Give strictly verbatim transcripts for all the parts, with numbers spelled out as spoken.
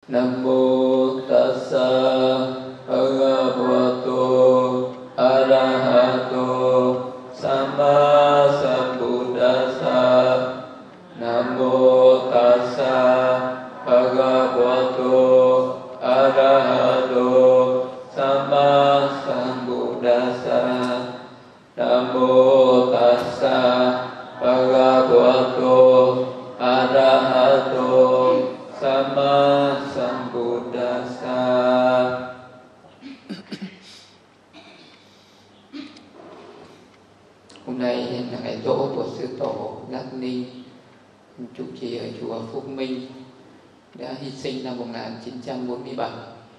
Nam mô tassa bhagavato arahato samma sambuddhassa. Nam mô tassa bhagavato arahato samma sambuddhassa. Nam mô tassa bhagavato arahato samma sambuddhassa. Hôm nay là ngày giỗ của sư tổ Giác Ninh, trụ trì ở chùa Phúc Minh, đã hy sinh năm một nghìn chín trăm bốn mươi bảy.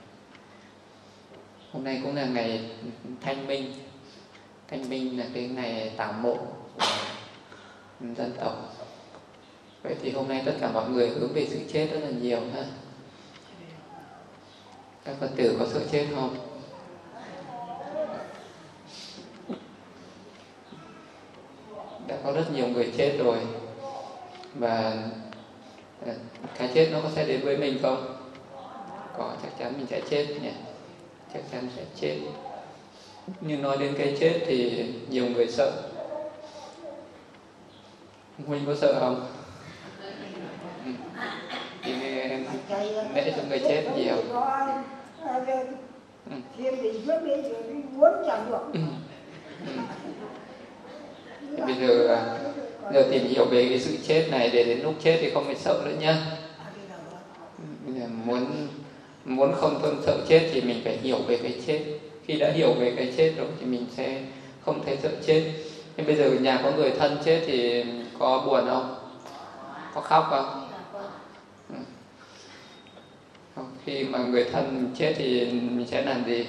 Hôm nay cũng là ngày Thanh Minh. Thanh Minh là cái ngày tảo mộ của dân tộc. Vậy thì hôm nay tất cả mọi người hướng về sự chết rất là nhiều ha. Các Phật tử có sợ chết không? Đã có rất nhiều người chết rồi. Và cái chết nó có sẽ đến với mình không? Có, chắc chắn mình sẽ chết nhỉ. Chắc chắn sẽ chết. Nhưng nói đến cái chết thì nhiều người sợ. Huynh có sợ không? Thì lễ cho người chết nhiều. Ừ. Bây giờ giờ tìm hiểu về cái sự chết này để đến lúc chết thì không phải sợ nữa nhá. Muốn muốn không không sợ chết thì mình phải hiểu về cái chết. Khi đã hiểu về cái chết rồi thì mình sẽ không thấy sợ chết. Nhưng bây giờ nhà có người thân chết thì có buồn không? Có khóc không? Khi mà người thân chết thì mình sẽ làm gì?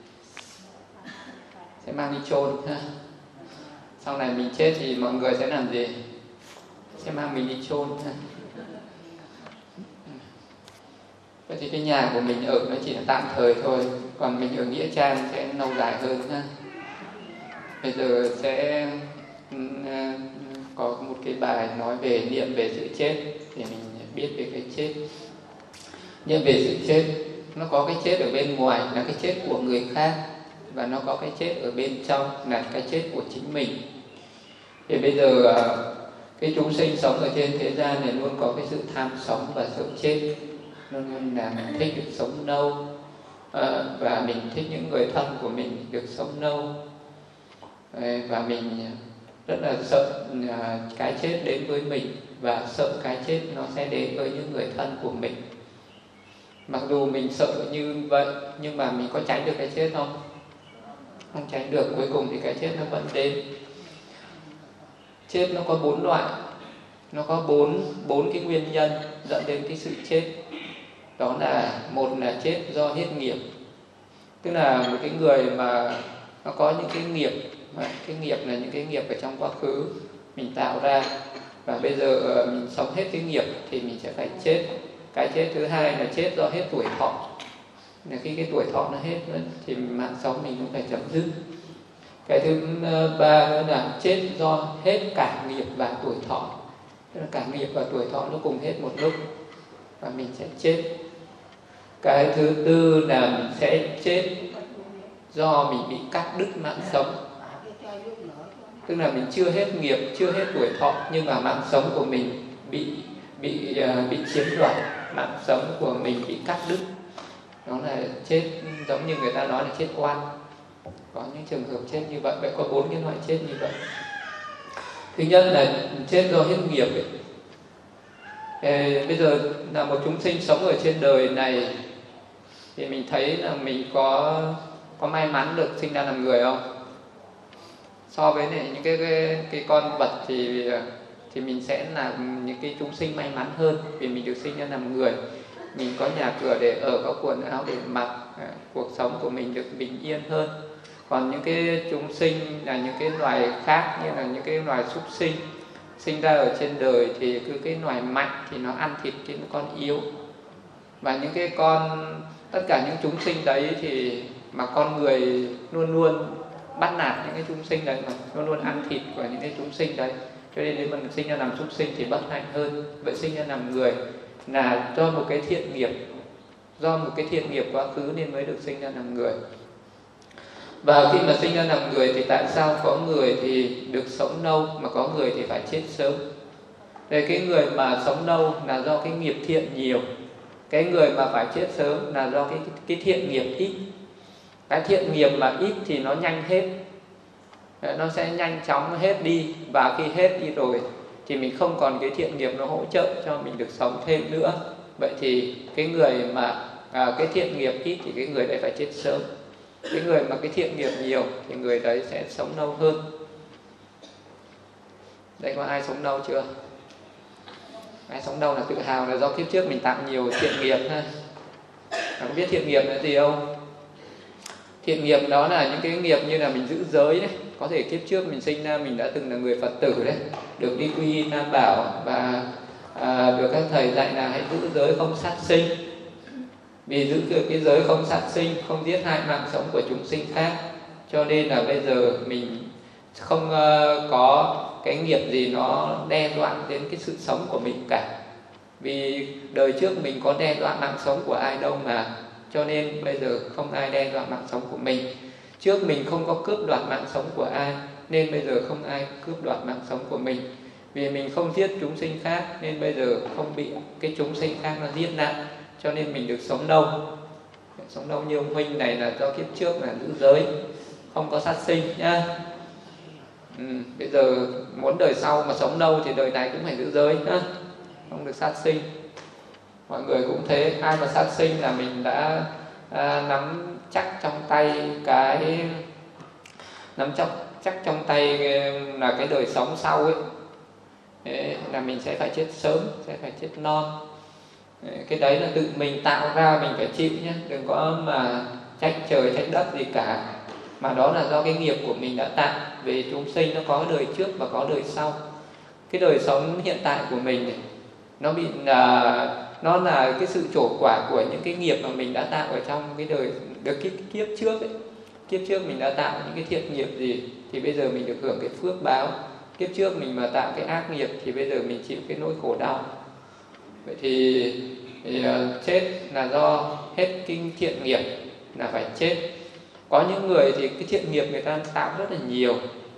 Sẽ mang đi chôn ha. Sau này mình chết thì mọi người sẽ làm gì? Sẽ mang mình đi chôn ha. Vậy thì cái nhà của mình ở nó chỉ là tạm thời thôi, còn mình ở nghĩa trang sẽ lâu dài hơn ha. Bây giờ sẽ có một cái bài nói về niệm về sự chết để mình biết về cái chết. Niệm về sự chết, nó có cái chết ở bên ngoài là cái chết của người khác, và nó có cái chết ở bên trong là cái chết của chính mình. Thì bây giờ cái chúng sinh sống ở trên thế gian này luôn có cái sự tham sống và sợ chết, luôn luôn là mình thích được sống lâu, và mình thích những người thân của mình được sống lâu, và mình rất là sợ cái chết đến với mình, và sợ cái chết nó sẽ đến với những người thân của mình. Mặc dù mình sợ như vậy, nhưng mà mình có tránh được cái chết không? Không tránh được, cuối cùng thì cái chết nó vẫn đến. Chết nó có bốn loại, nó có bốn bốn cái nguyên nhân dẫn đến cái sự chết. Đó là một là chết do hết nghiệp, tức là một cái người mà nó có những cái nghiệp, mà cái nghiệp là những cái nghiệp ở trong quá khứ mình tạo ra, và bây giờ mình sống hết cái nghiệp thì mình sẽ phải chết. Cái chết thứ hai là chết do hết tuổi thọ, là khi cái tuổi thọ nó hết thì mạng sống mình cũng phải chấm dứt. Cái thứ ba nữa là chết do hết cả nghiệp và tuổi thọ, tức là cả nghiệp và tuổi thọ nó cùng hết một lúc và mình sẽ chết. Cái thứ tư là mình sẽ chết do mình bị cắt đứt mạng sống, tức là mình chưa hết nghiệp, chưa hết tuổi thọ, nhưng mà mạng sống của mình bị bị uh, bị chiếm đoạt, mạng sống của mình bị cắt đứt. Đó là chết giống như người ta nói là chết oan. Có những trường hợp chết như vậy. Vậy có bốn cái loại chết như vậy. Thứ nhất là chết do hết nghiệp ấy. Ê, bây giờ là một chúng sinh sống ở trên đời này thì mình thấy là mình có có may mắn được sinh ra làm người không? So với này, những cái, cái cái con vật thì thì mình sẽ là những cái chúng sinh may mắn hơn, vì mình được sinh ra làm người. Mình có nhà cửa để ở, có quần áo để mặc, cuộc sống của mình được bình yên hơn. Còn những cái chúng sinh là những cái loài khác, như là những cái loài súc sinh sinh ra ở trên đời thì cứ cái loài mạnh thì nó ăn thịt cái con yếu, và những cái con, tất cả những chúng sinh đấy thì mà con người luôn luôn bắt nạt những cái chúng sinh đấy, mà luôn luôn ăn thịt của những cái chúng sinh đấy, cho nên nếu mình sinh ra làm súc sinh thì bất hạnh hơn. Vậy sinh ra làm người là do một cái thiện nghiệp, do một cái thiện nghiệp quá khứ nên mới được sinh ra làm người. Và khi mà sinh ra làm người thì tại sao có người thì được sống lâu mà có người thì phải chết sớm? Đây, cái người mà sống lâu là do cái nghiệp thiện nhiều, cái người mà phải chết sớm là do cái, cái thiện nghiệp ít. Cái thiện nghiệp mà ít thì nó nhanh hết, nó sẽ nhanh chóng hết đi, và khi hết đi rồi thì mình không còn cái thiện nghiệp nó hỗ trợ cho mình được sống thêm nữa. Vậy thì cái người mà à, cái thiện nghiệp ít thì cái người đấy phải chết sớm. Cái người mà cái thiện nghiệp nhiều thì người đấy sẽ sống lâu hơn. Đây, có ai sống lâu chưa? Ai sống lâu là tự hào là do kiếp trước mình tạo nhiều thiện nghiệp ha. Bạn có biết thiện nghiệp là gì không? Thiện nghiệp đó là những cái nghiệp như là mình giữ giới đấy. Có thể kiếp trước mình sinh ra mình đã từng là người Phật tử đấy, được đi quy y Tam Bảo, và à, được các thầy dạy là hãy giữ giới không sát sinh. Vì giữ được cái giới không sát sinh, không giết hại mạng sống của chúng sinh khác, cho nên là bây giờ mình không uh, có cái nghiệp gì nó đe dọa đến cái sự sống của mình cả. Vì đời trước mình có đe dọa mạng sống của ai đâu mà, cho nên bây giờ không ai đe dọa mạng sống của mình. Trước mình không có cướp đoạt mạng sống của ai, nên bây giờ không ai cướp đoạt mạng sống của mình. Vì mình không giết chúng sinh khác, nên bây giờ không bị cái chúng sinh khác nó giết nạn, cho nên mình được sống lâu. Sống lâu như ông huynh này là do kiếp trước là giữ giới, không có sát sinh nhá. Ừ, bây giờ muốn đời sau mà sống lâu thì đời này cũng phải giữ giới nhá, không được sát sinh. Mọi người cũng thế, ai mà sát sinh là mình đã à, nắm chắc trong tay cái nắm chắc chắc trong tay là cái đời sống sau ấy. Thế là mình sẽ phải chết sớm, sẽ phải chết non. Cái đấy là tự mình tạo ra, mình phải chịu nhé, đừng có mà trách trời trách đất gì cả, mà đó là do cái nghiệp của mình đã tạo. Về chúng sinh nó có đời trước và có đời sau. Cái đời sống hiện tại của mình này, nó bị là nó là cái sự trổ quả của những cái nghiệp mà mình đã tạo ở trong cái đời được cái kiếp trước ấy. Kiếp trước mình đã tạo những cái thiện nghiệp gì thì bây giờ mình được hưởng cái phước báo. Kiếp trước mình mà tạo cái ác nghiệp thì bây giờ mình chịu cái nỗi khổ đau. Vậy thì, thì uh, chết là do hết kinh thiện nghiệp là phải chết. Có những người thì cái thiện nghiệp người ta tạo rất là nhiều,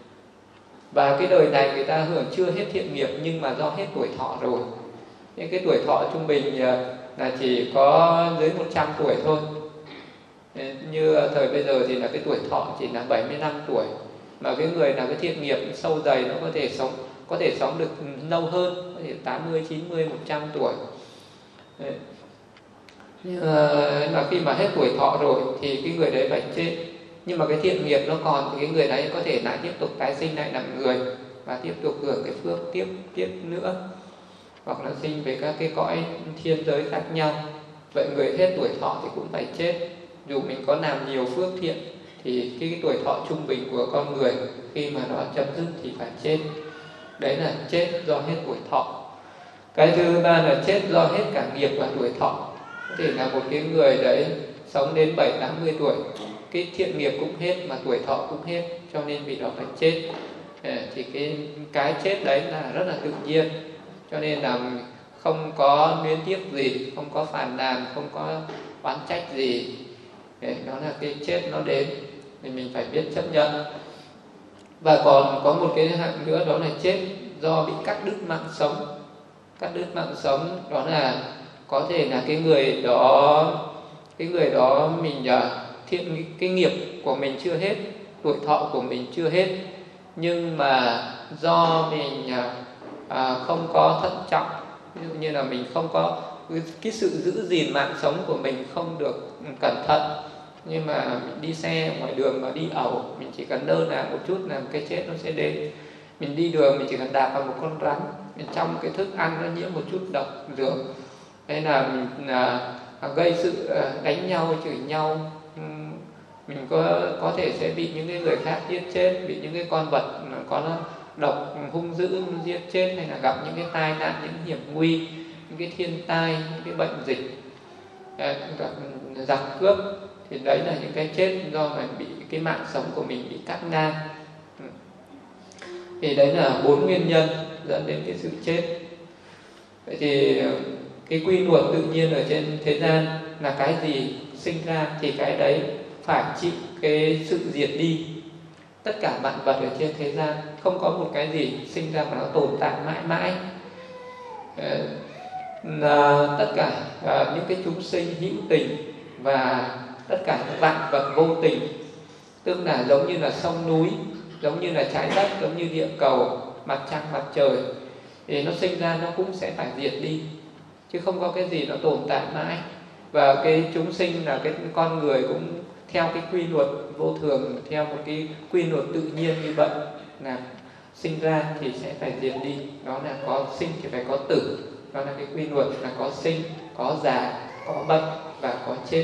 và cái đời này người ta hưởng chưa hết thiện nghiệp, nhưng mà do hết tuổi thọ rồi. Những cái tuổi thọ trung bình uh, là chỉ có dưới một trăm tuổi thôi. Như thời bây giờ thì là cái tuổi thọ chỉ là bảy mươi lăm tuổi, mà cái người nào cái thiện nghiệp sâu dày nó có thể sống có thể sống được lâu hơn, có thể tám mươi, chín mươi, một trăm tuổi. Đấy. Nhưng mà khi mà hết tuổi thọ rồi thì cái người đấy phải chết. Nhưng mà cái thiện nghiệp nó còn thì cái người đấy có thể lại tiếp tục tái sinh lại làm người và tiếp tục hưởng cái phước tiếp tiếp nữa, hoặc là sinh về các cái cõi thiên giới khác nhau. Vậy người hết tuổi thọ thì cũng phải chết. Dù mình có làm nhiều phước thiện thì cái, cái tuổi thọ trung bình của con người khi mà nó chấm dứt thì phải chết. Đấy là chết do hết tuổi thọ. Cái thứ ba là chết do hết cả nghiệp và tuổi thọ. Có thể là một cái người đấy sống đến bảy tám mươi tuổi, cái thiện nghiệp cũng hết mà tuổi thọ cũng hết, cho nên vị đó phải chết. Thì cái cái chết đấy là rất là tự nhiên, cho nên là không có luyến tiếc gì, không có phàn nàn, không có oán trách gì. Đó là cái chết nó đến thì mình phải biết chấp nhận. Và còn có một cái hạng nữa, đó là chết do bị cắt đứt mạng sống. Cắt đứt mạng sống đó là có thể là cái người đó cái người đó mình thiện cái nghiệp của mình chưa hết, tuổi thọ của mình chưa hết, nhưng mà do mình à, không có thận trọng, ví dụ như là mình không có cái sự giữ gìn mạng sống của mình không được cẩn thận, nhưng mà mình đi xe ngoài đường mà đi ẩu, mình chỉ cần lơ là một chút là cái chết nó sẽ đến. Mình đi đường mình chỉ cần đạp vào một con rắn, mình trong cái thức ăn nó nhiễm một chút độc dược, hay là mình à, gây sự đánh nhau, chửi nhau, mình có có thể sẽ bị những cái người khác giết chết, bị những cái con vật có độc hung dữ giết chết, hay là gặp những cái tai nạn, những hiểm nguy, những cái thiên tai, những cái bệnh dịch, gặp giặc cướp, thì đấy là những cái chết do mình bị cái mạng sống của mình bị cắt ngang. Thì đấy là bốn nguyên nhân dẫn đến cái sự chết. Vậy thì cái quy luật tự nhiên ở trên thế gian là cái gì sinh ra thì cái đấy phải chịu cái sự diệt đi. Tất cả vạn vật ở trên thế gian không có một cái gì sinh ra mà nó tồn tại mãi mãi. Là tất cả à, những cái chúng sinh hữu tình và tất cả những vạn vật vô tình, tức là giống như là sông núi, giống như là trái đất, giống như địa cầu, mặt trăng, mặt trời, thì nó sinh ra nó cũng sẽ phải diệt đi, chứ không có cái gì nó tồn tại mãi. Và cái chúng sinh là cái con người cũng theo cái quy luật vô thường, theo một cái quy luật tự nhiên như vậy, là sinh ra thì sẽ phải diệt đi. Đó là có sinh thì phải có tử. Đó là cái quy luật là có sinh, có già, có bệnh và có chết.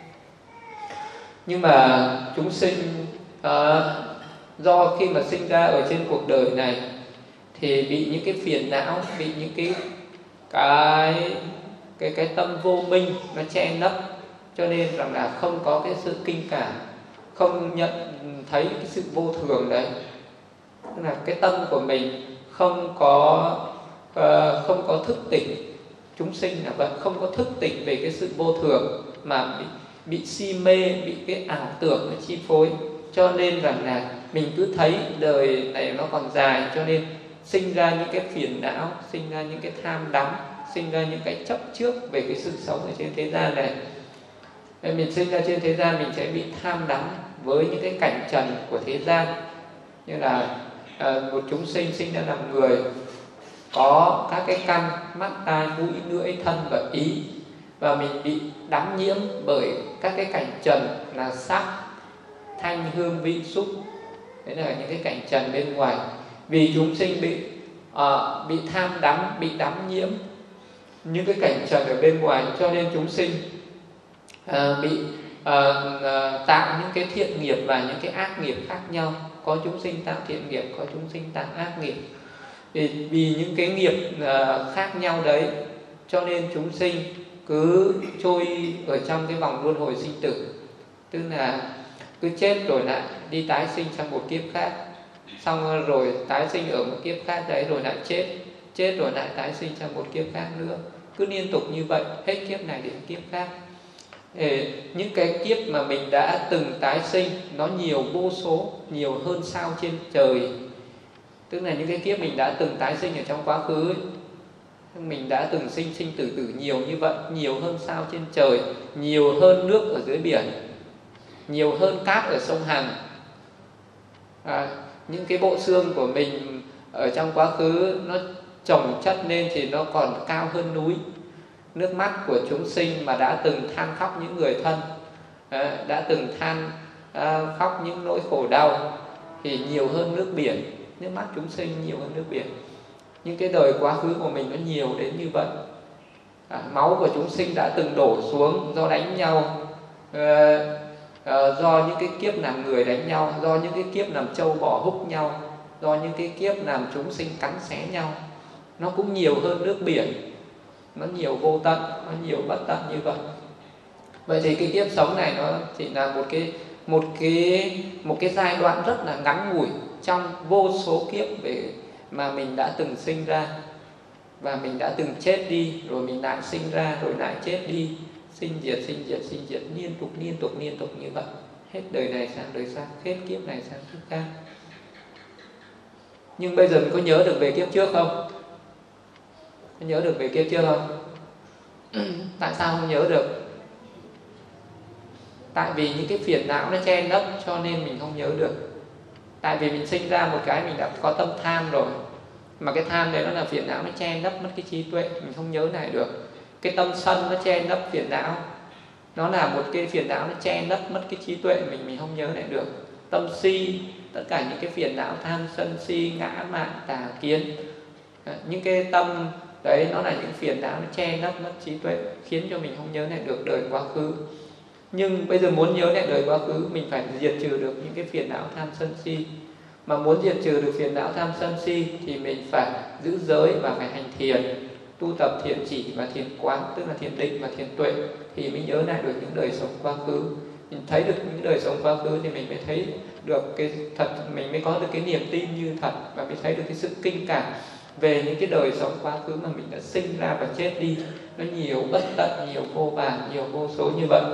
Nhưng mà chúng sinh à, do khi mà sinh ra ở trên cuộc đời này thì bị những cái phiền não, bị những cái cái cái cái tâm vô minh nó che lấp, cho nên rằng là không có cái sự kinh cảm, không nhận thấy cái sự vô thường đấy. Tức là cái tâm của mình không có uh, không có thức tỉnh. Chúng sinh là vậy, không có thức tỉnh về cái sự vô thường, mà bị, bị si mê, bị cái ảo tưởng nó chi phối. Cho nên rằng là mình cứ thấy đời này nó còn dài, cho nên sinh ra những cái phiền não, sinh ra những cái tham đắm, sinh ra những cái chấp trước về cái sự sống ở trên thế gian này. Nên mình sinh ra trên thế gian mình sẽ bị tham đắm với những cái cảnh trần của thế gian. Như là à, một chúng sinh sinh ra làm người, có các cái căn mắt, tai, mũi, lưỡi, thân và ý, và mình bị đắm nhiễm bởi các cái cảnh trần là sắc, thanh, hương, vị, xúc. Đấy là những cái cảnh trần bên ngoài. Vì chúng sinh bị uh, bị tham đắm, bị đắm nhiễm những cái cảnh trần ở bên ngoài, cho nên chúng sinh uh, bị uh, uh, tạo những cái thiện nghiệp và những cái ác nghiệp khác nhau. Có chúng sinh tạo thiện nghiệp, có chúng sinh tạo ác nghiệp. Vì, vì những cái nghiệp uh, khác nhau đấy, cho nên chúng sinh cứ trôi ở trong cái vòng luân hồi sinh tử. Tức là cứ chết rồi lại đi tái sinh sang một kiếp khác, xong rồi tái sinh ở một kiếp khác đấy, rồi lại chết, chết rồi lại tái sinh sang một kiếp khác nữa. Cứ liên tục như vậy, hết kiếp này đến kiếp khác. Để những cái kiếp mà mình đã từng tái sinh nó nhiều vô số, nhiều hơn sao trên trời. Tức là những cái kiếp mình đã từng tái sinh ở trong quá khứ ấy, mình đã từng sinh sinh tử tử nhiều như vậy, nhiều hơn sao trên trời, nhiều hơn nước ở dưới biển, nhiều hơn cát ở sông Hằng. À, những cái bộ xương của mình ở trong quá khứ nó chồng chất lên thì nó còn cao hơn núi. Nước mắt của chúng sinh mà đã từng than khóc những người thân, à, đã từng than à, khóc những nỗi khổ đau thì nhiều hơn nước biển. Nước mắt chúng sinh nhiều hơn nước biển. Những cái đời quá khứ của mình nó nhiều đến như vậy. À, máu của chúng sinh đã từng đổ xuống do đánh nhau, à, à, do những cái kiếp làm người đánh nhau, do những cái kiếp làm trâu bò húc nhau, do những cái kiếp làm chúng sinh cắn xé nhau. Nó cũng nhiều hơn nước biển, nó nhiều vô tận, nó nhiều bất tận như vậy. Vậy thì cái kiếp sống này nó chỉ là một cái một cái một cái giai đoạn rất là ngắn ngủi trong vô số kiếp về mà mình đã từng sinh ra, và mình đã từng chết đi, rồi mình lại sinh ra, rồi lại chết đi, sinh diệt, sinh diệt, sinh diệt, liên tục, liên tục, liên tục như vậy. Hết đời này sang đời khác, hết kiếp này sang kiếp khác. Nhưng bây giờ mình có nhớ được về kiếp trước không? Có nhớ được về kiếp trước không? Tại sao không nhớ được? Tại vì những cái phiền não nó che lấp, cho nên mình không nhớ được. Tại vì mình sinh ra một cái mình đã có tâm tham rồi, mà cái tham đấy nó là phiền não, nó che lấp mất cái trí tuệ, mình không nhớ lại được. Cái tâm sân nó che lấp phiền não, nó là một cái phiền não nó che lấp mất cái trí tuệ mình, mình không nhớ lại được. Tâm si, tất cả những cái phiền não tham sân si, ngã mạn, tà kiến, những cái tâm đấy nó là những phiền não nó che lấp mất trí tuệ, khiến cho mình không nhớ lại được đời quá khứ. Nhưng bây giờ muốn nhớ lại đời quá khứ, mình phải diệt trừ được những cái phiền não tham sân si. Mà muốn diệt trừ được phiền não tham sân si thì mình phải giữ giới và phải hành thiền, tu tập thiền chỉ và thiền quán, tức là thiền định và thiền tuệ, thì mình nhớ lại được những đời sống quá khứ. Mình thấy được những đời sống quá khứ thì mình mới thấy được cái thật, mình mới có được cái niềm tin như thật, và mới thấy được cái sự kinh cảm về những cái đời sống quá khứ mà mình đã sinh ra và chết đi. nó nhiều bất tận, nhiều vô vàn, nhiều vô số như vậy.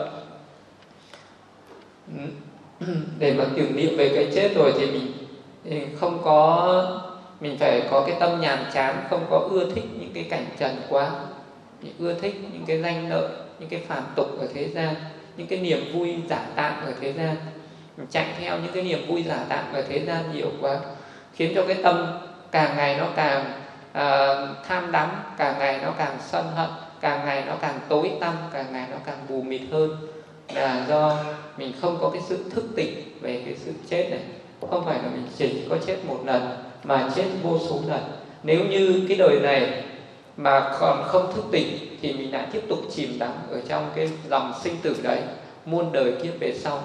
Để mà tưởng niệm về cái chết rồi thì mình không có, mình phải có cái tâm nhàm chán, không có ưa thích những cái cảnh trần quá, mình ưa thích những cái danh lợi, những cái phàm tục ở thế gian, những cái niềm vui giả tạm ở thế gian. Mình chạy theo những cái niềm vui giả tạm ở thế gian nhiều quá, khiến cho cái tâm càng ngày nó càng à, tham đắm, càng ngày nó càng sân hận, càng ngày nó càng tối tăm, càng ngày nó càng mù mịt hơn, là do mình không có cái sự thức tỉnh về cái sự chết này. Không phải là mình chỉ có chết một lần, mà chết vô số lần. Nếu như cái đời này mà còn không thức tỉnh thì mình lại tiếp tục chìm đắm ở trong cái dòng sinh tử đấy, muôn đời kiếp về sau.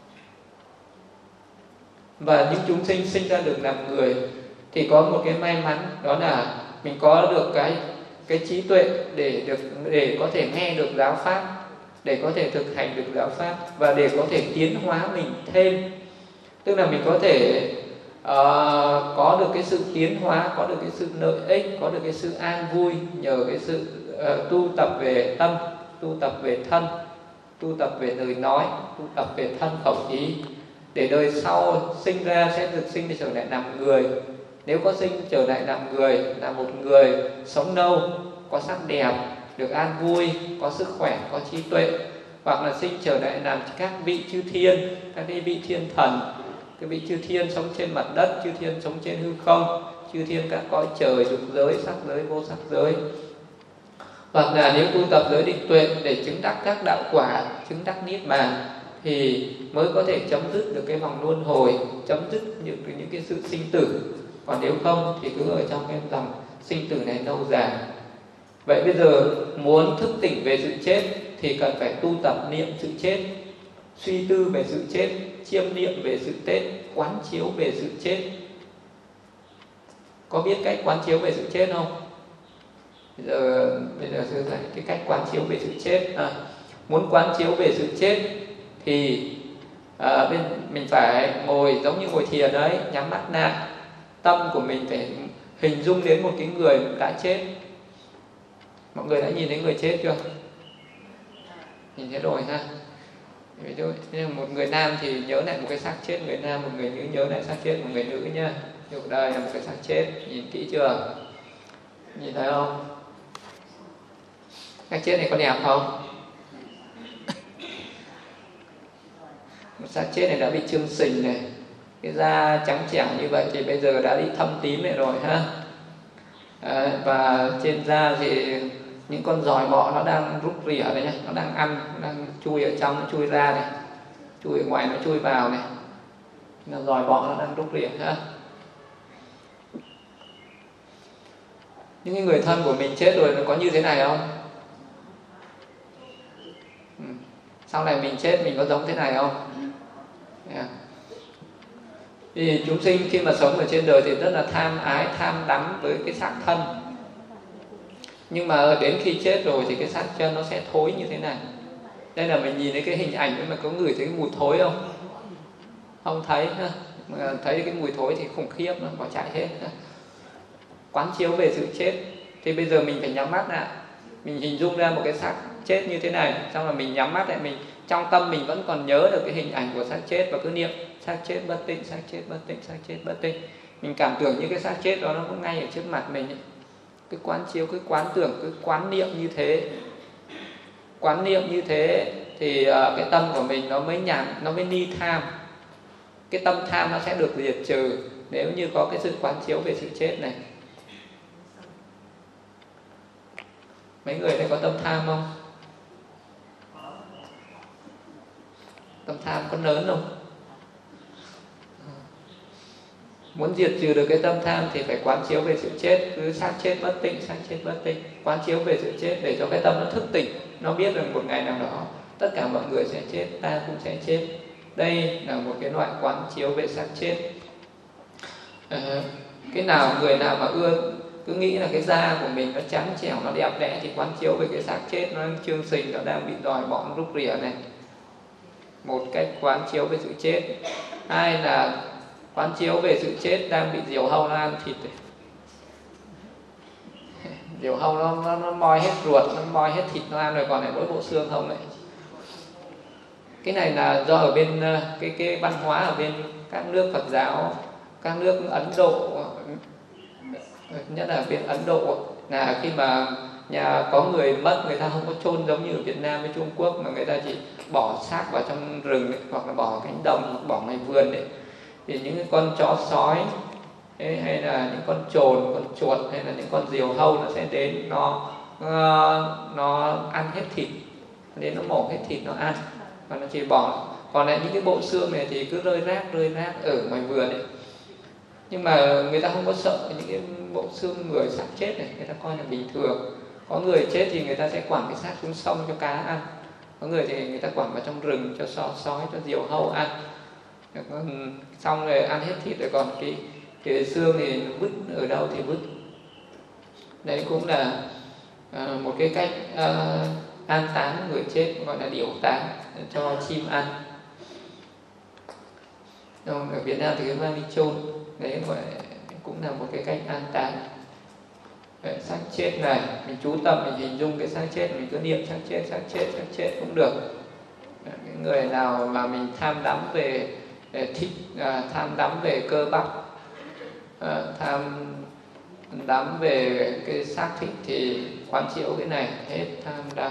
Và những chúng sinh sinh ra được làm người thì có một cái may mắn, đó là mình có được cái cái trí tuệ để được để có thể nghe được giáo pháp, để có thể thực hành được giáo pháp, và để có thể tiến hóa mình thêm. Tức là mình có thể uh, có được cái sự tiến hóa, có được cái sự lợi ích, có được cái sự an vui nhờ cái sự uh, tu tập về tâm, tu tập về thân, tu tập về lời nói, tu tập về thân khẩu ý, để đời sau sinh ra sẽ được sinh để trở lại làm người. Nếu có sinh trở lại làm người, là một người sống lâu, có sắc đẹp, được an vui, có sức khỏe, có trí tuệ, hoặc là sinh trở lại làm các vị chư thiên, các vị thiên thần, các vị chư thiên sống trên mặt đất, chư thiên sống trên hư không, chư thiên các cõi trời, dục giới, sắc giới, vô sắc giới. Hoặc là nếu tu tập giới định tuệ để chứng đắc các đạo quả, chứng đắc niết bàn, thì mới có thể chấm dứt được cái vòng luân hồi, chấm dứt những, những cái sự sinh tử. Còn nếu không thì cứ ở trong cái dòng sinh tử này lâu dài. Vậy bây giờ muốn thức tỉnh về sự chết thì cần phải tu tập niệm sự chết, suy tư về sự chết, chiêm niệm về sự chết, quán chiếu về sự chết. Có biết cách quán chiếu về sự chết không? Bây giờ bây giờ sư dạy cái cách quán chiếu về sự chết. À, muốn quán chiếu về sự chết thì à, bên mình phải ngồi giống như ngồi thiền đấy, nhắm mắt lại, tâm của mình phải hình dung đến một cái người đã chết. Mọi người đã nhìn thấy người chết chưa? Nhìn thấy rồi ha. Ví dụ như một người nam thì nhớ lại một cái xác chết người nam, một người nữ nhớ lại xác chết một người nữ nha. Ví dụ đây là một cái xác chết, nhìn kỹ chưa? Nhìn thấy không? Xác chết này có đẹp không? Một xác chết này đã bị chưng sình này, cái da trắng trẻo như vậy thì bây giờ đã bị thâm tím này rồi ha. À, và trên da thì những con giòi bọ nó đang rút rỉa này nhá, nó đang ăn, nó đang chui ở trong, nó chui ra này, chui ở ngoài nó chui vào này, nó giòi bọ nó đang rút rỉa ha. Những cái người thân của mình chết rồi nó có như thế này không? Ừ. Sau này mình chết mình có giống thế này không? Yeah. Thì chúng sinh khi mà sống ở trên đời thì rất là tham ái, tham đắm với cái xác thân. Nhưng mà đến khi chết rồi thì cái xác chân nó sẽ thối như thế này. Đây là mình nhìn thấy cái hình ảnh mà có ngửi thấy cái mùi thối không? Không thấy ha. Mà thấy cái mùi thối thì khủng khiếp, nó bỏ chạy hết ha. Quán chiếu về sự chết thì bây giờ mình phải nhắm mắt lại, mình hình dung ra một cái xác chết như thế này, xong rồi mình nhắm mắt lại, mình trong tâm mình vẫn còn nhớ được cái hình ảnh của xác chết và cứ niệm xác chết bất tịnh, xác chết bất tịnh, xác chết bất tịnh. Mình cảm tưởng như cái xác chết đó nó cũng ngay ở trước mặt mình ấy. Cứ quán chiếu, cứ quán tưởng, cứ quán niệm như thế, quán niệm như thế thì uh, cái tâm của mình nó mới nhàn, nó mới ni tham. Cái tâm tham nó sẽ được diệt trừ nếu như có cái sự quán chiếu về sự chết này. Mấy người đây có tâm tham không? Tâm tham có lớn không? Muốn diệt trừ được cái tâm tham thì phải quán chiếu về sự chết, cứ xác chết bất tịnh, xác chết bất tịnh, quán chiếu về sự chết để cho cái tâm nó thức tỉnh, nó biết rằng một ngày nào đó tất cả mọi người sẽ chết, ta cũng sẽ chết. Đây là một cái loại quán chiếu về xác chết. À, cái nào người nào mà ưa cứ nghĩ là cái da của mình nó trắng trẻo, nó đẹp đẽ thì quán chiếu về cái xác chết nó chương sình, nó đang bị đòi bọn rút rỉa này. Một cách quán chiếu về sự chết. Hai là quán chiếu về sự chết đang bị diều hâu lan thịt. diều hâu nó, nó nó moi hết ruột, nó moi hết thịt nó ăn rồi, còn lại mỗi bộ xương không đấy. Cái này là do ở bên cái cái văn hóa ở bên các nước Phật giáo, các nước Ấn Độ, nhất là bên Ấn Độ, là khi mà nhà có người mất, người ta không có chôn giống như ở Việt Nam với Trung Quốc, mà người ta chỉ bỏ xác vào trong rừng ấy, hoặc là bỏ cánh đồng, hoặc bỏ ngoài vườn đấy. Thì những cái con chó sói ấy, hay là những con trồn, con chuột, hay là những con diều hâu nó sẽ đến, nó nó, nó ăn hết thịt, đến nó mổ hết thịt nó ăn, và nó chỉ bỏ. Còn lại những cái bộ xương này thì cứ rơi rác rơi rác ở ngoài vườn ấy. Nhưng mà người ta không có sợ những cái bộ xương người xác chết này, người ta coi là bình thường. Có người chết thì người ta sẽ quẳng cái xác xuống sông cho cá ăn, có người thì người ta quẳng vào trong rừng cho sói, sói cho diều hâu ăn. Xong rồi ăn hết thịt rồi, còn cái, cái xương thì vứt ở đâu thì vứt. Đấy cũng là à, một cái cách à, an táng người chết, gọi là điểu táng, cho chim ăn. Ở Việt Nam thì cái mang đi chôn, đấy gọi cũng là một cái cách an táng. Đấy, xác chết này, mình chú tâm, mình hình dung cái xác chết, mình cứ niệm xác chết, xác chết, xác chết cũng được. Đấy, cái người nào mà mình tham đắm về thịt, à, tham đắm về cơ bắp, à, tham đắm về cái xác thịt thì quán chiếu cái này, hết tham đắm.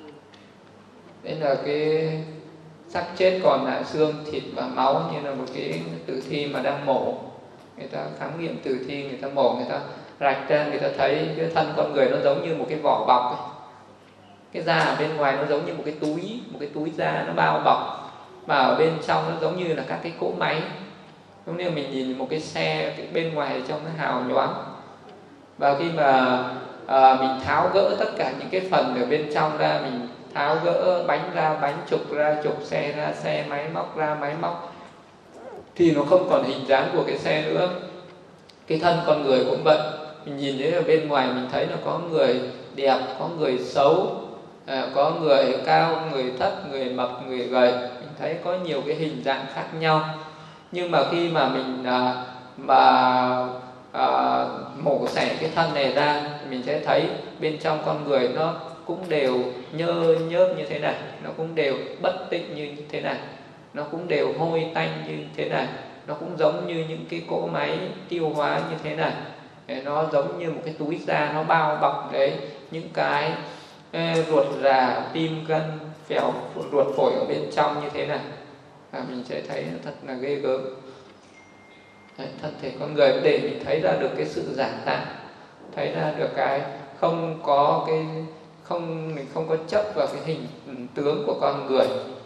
Đấy là cái xác chết còn lại xương, thịt và máu, như là một cái tử thi mà đang mổ. Người ta khám nghiệm tử thi, người ta mổ, người ta rạch ra, người ta thấy cái thân con người nó giống như một cái vỏ bọc ấy. Cái da ở bên ngoài nó giống như một cái túi, một cái túi da nó bao bọc, mà ở bên trong nó giống như là các cái cỗ máy. Giống như mình nhìn một cái xe, cái bên ngoài trong nó hào nhoáng, và khi mà à, mình tháo gỡ tất cả những cái phần ở bên trong ra, mình tháo gỡ bánh ra bánh, trục ra trục, xe ra xe, máy móc ra máy móc, thì nó không còn hình dáng của cái xe nữa. Cái thân con người cũng vậy, mình nhìn thấy ở bên ngoài mình thấy là có người đẹp, có người xấu, à, có người cao, người thấp, người mập, người gầy, mình thấy có nhiều cái hình dạng khác nhau. Nhưng mà khi mà mình à, mà à, mổ xẻ cái thân này ra, mình sẽ thấy bên trong con người nó cũng đều nhơ nhớp như thế này, nó cũng đều bất tịnh như thế này, nó cũng đều hôi tanh như thế này, nó cũng giống như những cái cỗ máy tiêu hóa như thế này. Nó giống như một cái túi da, nó bao bọc đấy những cái ruột rà, tim, gan, phèo, ruột phổi ở bên trong như thế này. À, mình sẽ thấy thật là ghê gớm. Đấy, thân thể con người để mình thấy ra được cái sự giả tạm, thấy ra được cái không có cái không mình không có chấp vào cái hình tướng của con người.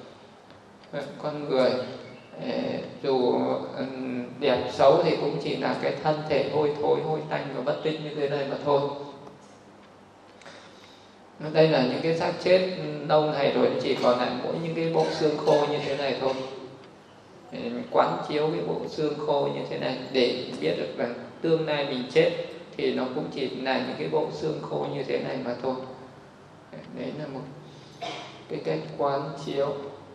Con người dù đẹp xấu thì cũng chỉ là cái thân thể hôi thối, hôi tanh và bất tịnh như thế này mà thôi. Đây là những cái xác chết lâu ngày rồi, chỉ còn lại mỗi những cái bộ xương khô như thế này thôi. Mình quán chiếu cái bộ xương khô như thế này để biết được rằng tương lai mình chết thì nó cũng chỉ là những cái bộ xương khô như thế này mà thôi. Đấy là một cái cách quán chiếu.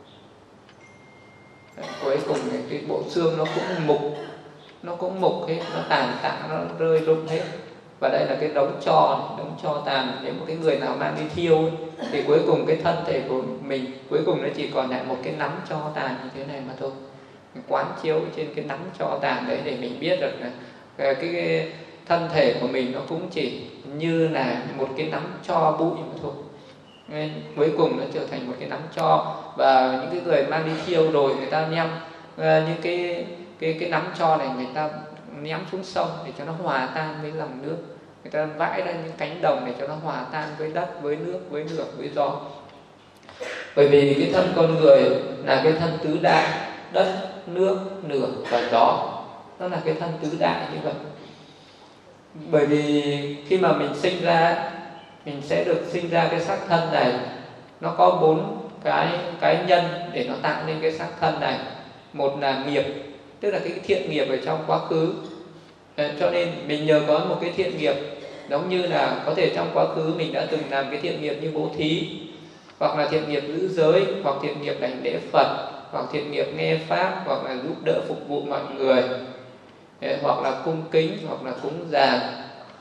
Cuối cùng cái bộ xương nó cũng mục, nó cũng mục hết, nó tàn tạ, nó rơi rụng hết. Và đây là cái đống tro, đống tro tàn. Nếu một cái người nào mang đi thiêu thì cuối cùng cái thân thể của mình cuối cùng nó chỉ còn lại một cái nắm tro tàn như thế này mà thôi. Mình quán chiếu trên cái nắm tro tàn đấy để mình biết được là cái, cái thân thể của mình nó cũng chỉ như là một cái nắm tro bụi mà thôi. Nên cuối cùng nó trở thành một cái nắm tro. Và những cái người mang đi thiêu rồi, người ta ném uh, những cái cái cái nắm tro này, người ta ném xuống sông để cho nó hòa tan với dòng nước. Người ta vãi ra những cánh đồng để cho nó hòa tan với đất, với nước, với lửa, với gió. Bởi vì cái thân con người là cái thân tứ đại: đất, nước, lửa và gió. Nó là cái thân tứ đại như vậy. Bởi vì khi mà mình sinh ra, mình sẽ được sinh ra cái xác thân này. Nó có bốn cái cái nhân để nó tạo nên cái xác thân này. Một là nghiệp, tức là cái thiện nghiệp ở trong quá khứ. Cho nên mình nhờ có một cái thiện nghiệp, giống như là có thể trong quá khứ mình đã từng làm cái thiện nghiệp như bố thí, hoặc là thiện nghiệp giữ giới, hoặc thiện nghiệp đảnh lễ Phật, hoặc thiện nghiệp nghe pháp, hoặc là giúp đỡ phục vụ mọi người, hoặc là cung kính, hoặc là cúng dường.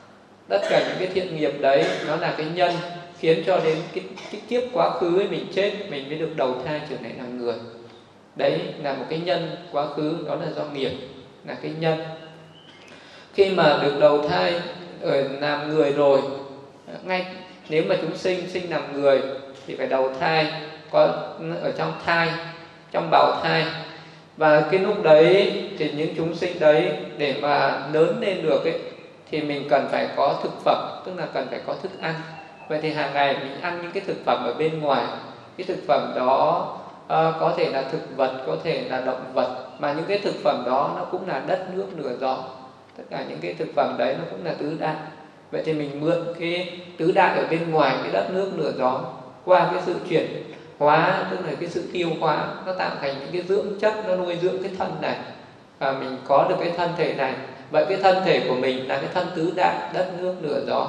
tất cả những cái thiện nghiệp đấy nó là cái nhân khiến cho đến cái, cái kiếp quá khứ ấy mình chết mình mới được đầu thai trở lại làm người. Đấy là một cái nhân quá khứ, đó là do nghiệp, là cái nhân. Khi mà được đầu thai ở làm người rồi, ngay nếu mà chúng sinh sinh làm người thì phải đầu thai, có ở trong thai, trong bào thai. Và cái lúc đấy thì những chúng sinh đấy để mà lớn lên được ấy, thì mình cần phải có thực phẩm, tức là cần phải có thức ăn. Vậy thì hàng ngày mình ăn những cái thực phẩm ở bên ngoài. Cái thực phẩm đó uh, có thể là thực vật, có thể là động vật, mà những cái thực phẩm đó nó cũng là đất nước lửa gió. Tất cả những cái thực phẩm đấy nó cũng là tứ đại. Vậy thì mình mượn cái tứ đại ở bên ngoài, cái đất nước lửa gió, qua cái sự chuyển hóa, tức là cái sự tiêu hóa, nó tạo thành những cái dưỡng chất, nó nuôi dưỡng cái thân này, và mình có được cái thân thể này. Vậy cái thân thể của mình là cái thân tứ đại, đất nước lửa gió.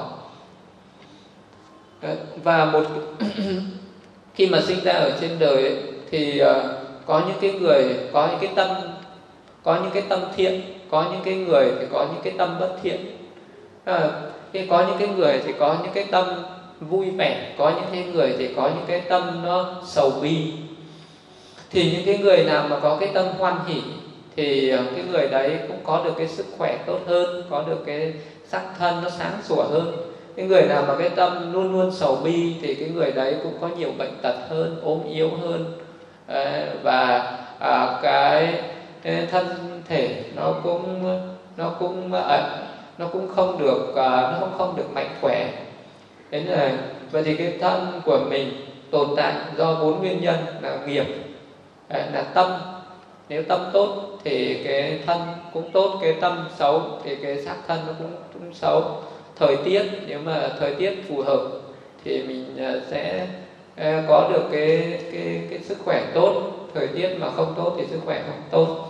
Và một khi mà sinh ra ở trên đời ấy, thì uh, có những cái người có những cái tâm, có những cái tâm thiện, có những cái người thì có những cái tâm bất thiện. À, khi có những cái người thì có những cái tâm vui vẻ, có những cái người thì có những cái tâm nó sầu bi. Thì những cái người nào mà có cái tâm hoan hỷ thì cái người đấy cũng có được cái sức khỏe tốt hơn, có được cái sắc thân nó sáng sủa hơn. Cái người nào mà cái tâm luôn luôn sầu bi thì cái người đấy cũng có nhiều bệnh tật hơn, ốm yếu hơn, và à, cái thân thể nó cũng nó cũng nó cũng không được nó cũng không được mạnh khỏe. Thế là vậy thì cái thân của mình tồn tại do bốn nguyên nhân là nghiệp, là tâm. Nếu tâm tốt thì cái thân cũng tốt, cái tâm xấu thì cái xác thân nó cũng, cũng xấu. Thời tiết, nếu mà thời tiết phù hợp thì mình sẽ có được cái cái cái sức khỏe tốt. Thời tiết mà không tốt thì sức khỏe không tốt.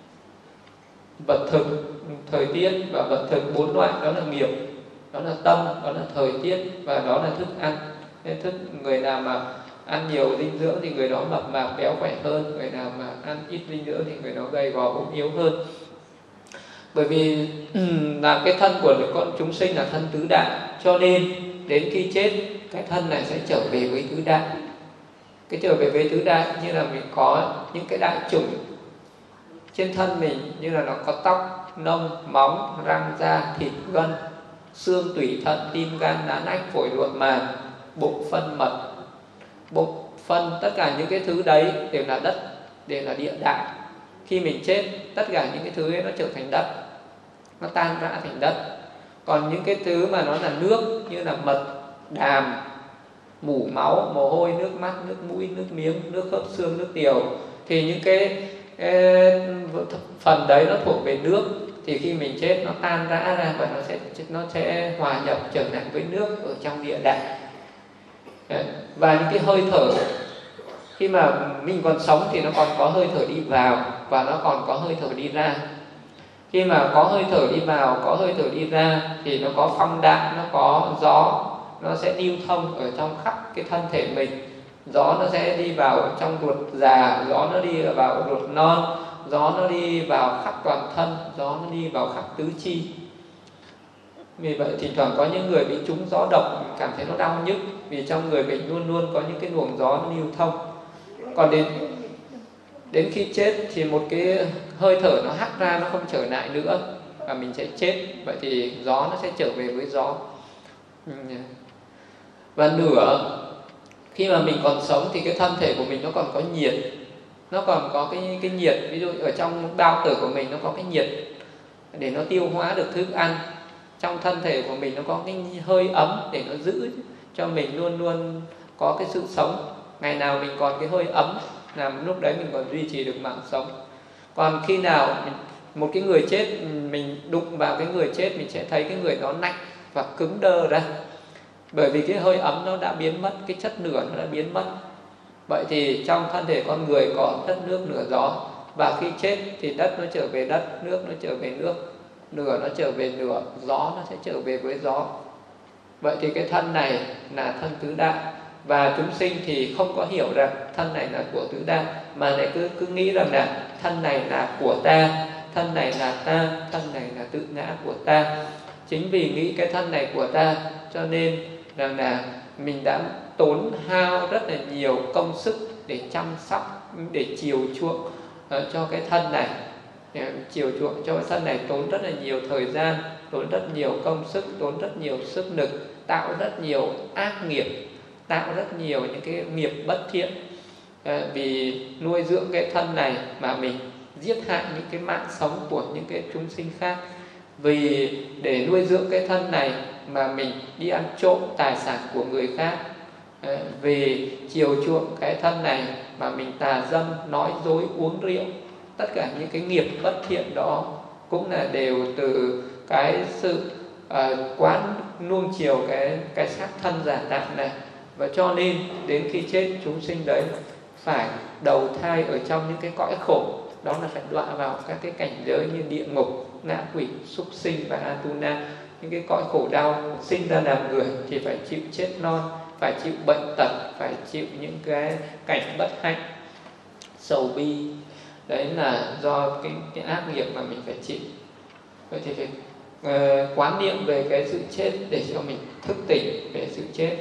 Vật thực, thời tiết và vật thực bốn loại đó là nghiệp, đó là tâm, đó là thời tiết và đó là thức ăn. Nên thức người nào mà ăn nhiều dinh dưỡng thì người đó mập mạp béo khỏe hơn, người nào mà ăn ít dinh dưỡng thì người đó gầy gò ốm yếu hơn. Bởi vì là cái thân của con chúng sinh là thân tứ đại, cho nên đến khi chết cái thân này sẽ trở về với tứ đại. Cái trở về với tứ đại như là mình có những cái đại chủng trên thân mình, như là nó có tóc, nông, móng, răng, da, thịt, gân, xương, tủy, thận, tim, gan, não, nách, phổi, ruột, màng, bụng, phân, mật. Bụng, phân, tất cả những cái thứ đấy đều là đất, đều là địa đại. Khi mình chết, tất cả những cái thứ ấy nó trở thành đất, nó tan rã thành đất. Còn những cái thứ mà nó là nước, như là mật, đàm, mủ, máu, mồ hôi, nước mắt, nước mũi, nước miếng, nước khớp xương, nước tiểu, thì những cái, cái phần đấy nó thuộc về nước. Thì khi mình chết nó tan rã ra và nó sẽ nó sẽ hòa nhập trở lại với nước ở trong địa đại. Và những cái hơi thở, khi mà mình còn sống thì nó còn có hơi thở đi vào và nó còn có hơi thở đi ra. Khi mà có hơi thở đi vào, có hơi thở đi ra thì nó có phong đạn, nó có gió, nó sẽ lưu thông ở trong khắp cái thân thể mình. Gió nó sẽ đi vào trong ruột già, gió nó đi vào ruột non, gió nó đi vào khắp toàn thân, gió nó đi vào khắp tứ chi. Vì vậy thỉnh thoảng có những người bị trúng gió độc cảm thấy nó đau nhức, vì trong người mình luôn luôn có những cái luồng gió nó lưu thông. Còn đến đến khi chết thì một cái hơi thở nó hắt ra, nó không trở lại nữa và mình sẽ chết. Vậy thì gió nó sẽ trở về với gió. Và nửa khi mà mình còn sống thì cái thân thể của mình nó còn có nhiệt, nó còn có cái cái nhiệt, ví dụ ở trong bao tử của mình nó có cái nhiệt để nó tiêu hóa được thức ăn. Trong thân thể của mình nó có cái hơi ấm để nó giữ cho mình luôn luôn có cái sự sống. Ngày nào mình còn cái hơi ấm là lúc đấy mình còn duy trì được mạng sống. Còn khi nào mình, một cái người chết, mình đụng vào cái người chết, mình sẽ thấy cái người đó lạnh và cứng đơ ra. Bởi vì cái hơi ấm nó đã biến mất, cái chất lửa nó đã biến mất. Vậy thì trong thân thể con người có đất nước lửa gió, và khi chết thì đất nó trở về đất, nước nó trở về nước, lửa nó trở về lửa, gió nó sẽ trở về với gió. Vậy thì cái thân này là thân tứ đại. Và chúng sinh thì không có hiểu rằng thân này là của tứ đại, mà lại cứ, cứ nghĩ rằng là thân này là của ta, thân này là ta, thân này là tự ngã của ta. chính vì nghĩ cái thân này của ta cho nên rằng là mình đã tốn hao rất là nhiều công sức để chăm sóc, để chiều chuộng uh, cho cái thân này. Chiều chuộng cho cái thân này tốn rất là nhiều thời gian, tốn rất nhiều công sức, tốn rất nhiều sức lực, tạo rất nhiều ác nghiệp, tạo rất nhiều những cái nghiệp bất thiện. À, vì nuôi dưỡng cái thân này mà mình giết hại những cái mạng sống của những cái chúng sinh khác. Vì để nuôi dưỡng cái thân này mà mình đi ăn trộm tài sản của người khác. À, vì chiều chuộng cái thân này mà mình tà dâm, nói dối, uống rượu. Tất cả những cái nghiệp bất thiện đó cũng là đều từ cái sự uh, quán nuông chiều cái cái xác thân giả tạm này. Và cho nên đến khi chết chúng sinh đấy phải đầu thai ở trong những cái cõi khổ. Đó là phải đọa vào các cái cảnh giới như địa ngục, ngạ quỷ, súc sinh và Atuna. Những cái cõi khổ đau, sinh ra làm người thì phải chịu chết non, phải chịu bệnh tật, phải chịu những cái cảnh bất hạnh, sầu bi. Đấy là do cái, cái ác nghiệp mà mình phải chịu. Vậy thì phải uh, quán niệm về cái sự chết để cho mình thức tỉnh về sự chết.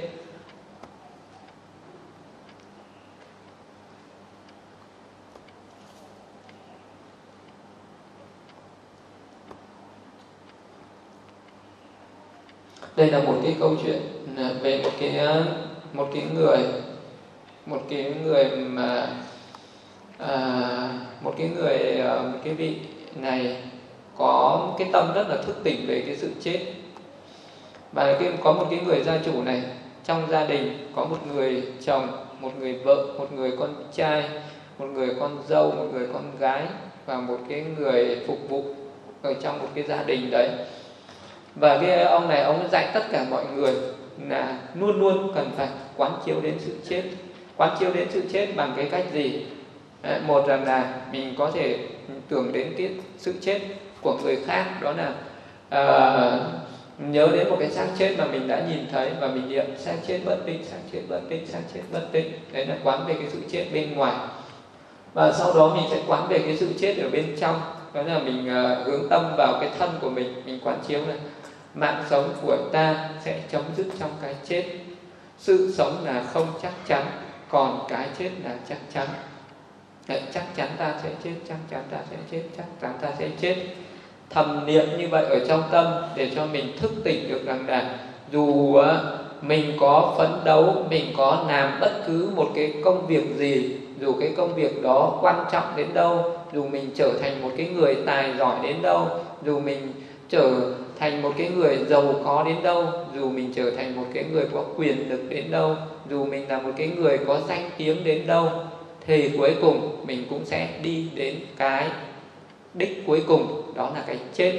Đây là một cái câu chuyện về một cái một cái người một cái người mà à, một cái người một cái vị này có cái tâm rất là thức tỉnh về cái sự chết. Và cái, có một cái người gia chủ này, trong gia đình có một người chồng, một người vợ, một người con trai, một người con dâu, một người con gái và một cái người phục vụ ở trong một cái gia đình đấy. Và cái ông này ông dạy tất cả mọi người là luôn luôn cần phải quán chiếu đến sự chết. Quán chiếu đến sự chết bằng cái cách gì? Đấy, một rằng là mình có thể tưởng đến cái sự chết của người khác, đó là uh, nhớ đến một cái xác chết mà mình đã nhìn thấy và mình niệm xác chết bất định, xác chết bất định, xác chết bất định. Đấy là quán về cái sự chết bên ngoài. Và sau đó mình sẽ quán về cái sự chết ở bên trong. Đó là mình uh, hướng tâm vào cái thân của mình, mình quán chiếu này. Mạng sống của ta sẽ chấm dứt trong cái chết. Sự sống là không chắc chắn, còn cái chết là chắc chắn. Đấy, chắc chắn ta sẽ chết, chắc chắn ta sẽ chết, chắc chắn ta sẽ chết. Thầm niệm như vậy ở trong tâm để cho mình thức tỉnh được rằng là dù mình có phấn đấu, mình có làm bất cứ một cái công việc gì, dù cái công việc đó quan trọng đến đâu, dù mình trở thành một cái người tài giỏi đến đâu, dù mình trở thành một cái người giàu có đến đâu, dù mình trở thành một cái người có quyền lực đến đâu, dù mình là một cái người có danh tiếng đến đâu, thì cuối cùng mình cũng sẽ đi đến cái đích cuối cùng, đó là cái chết.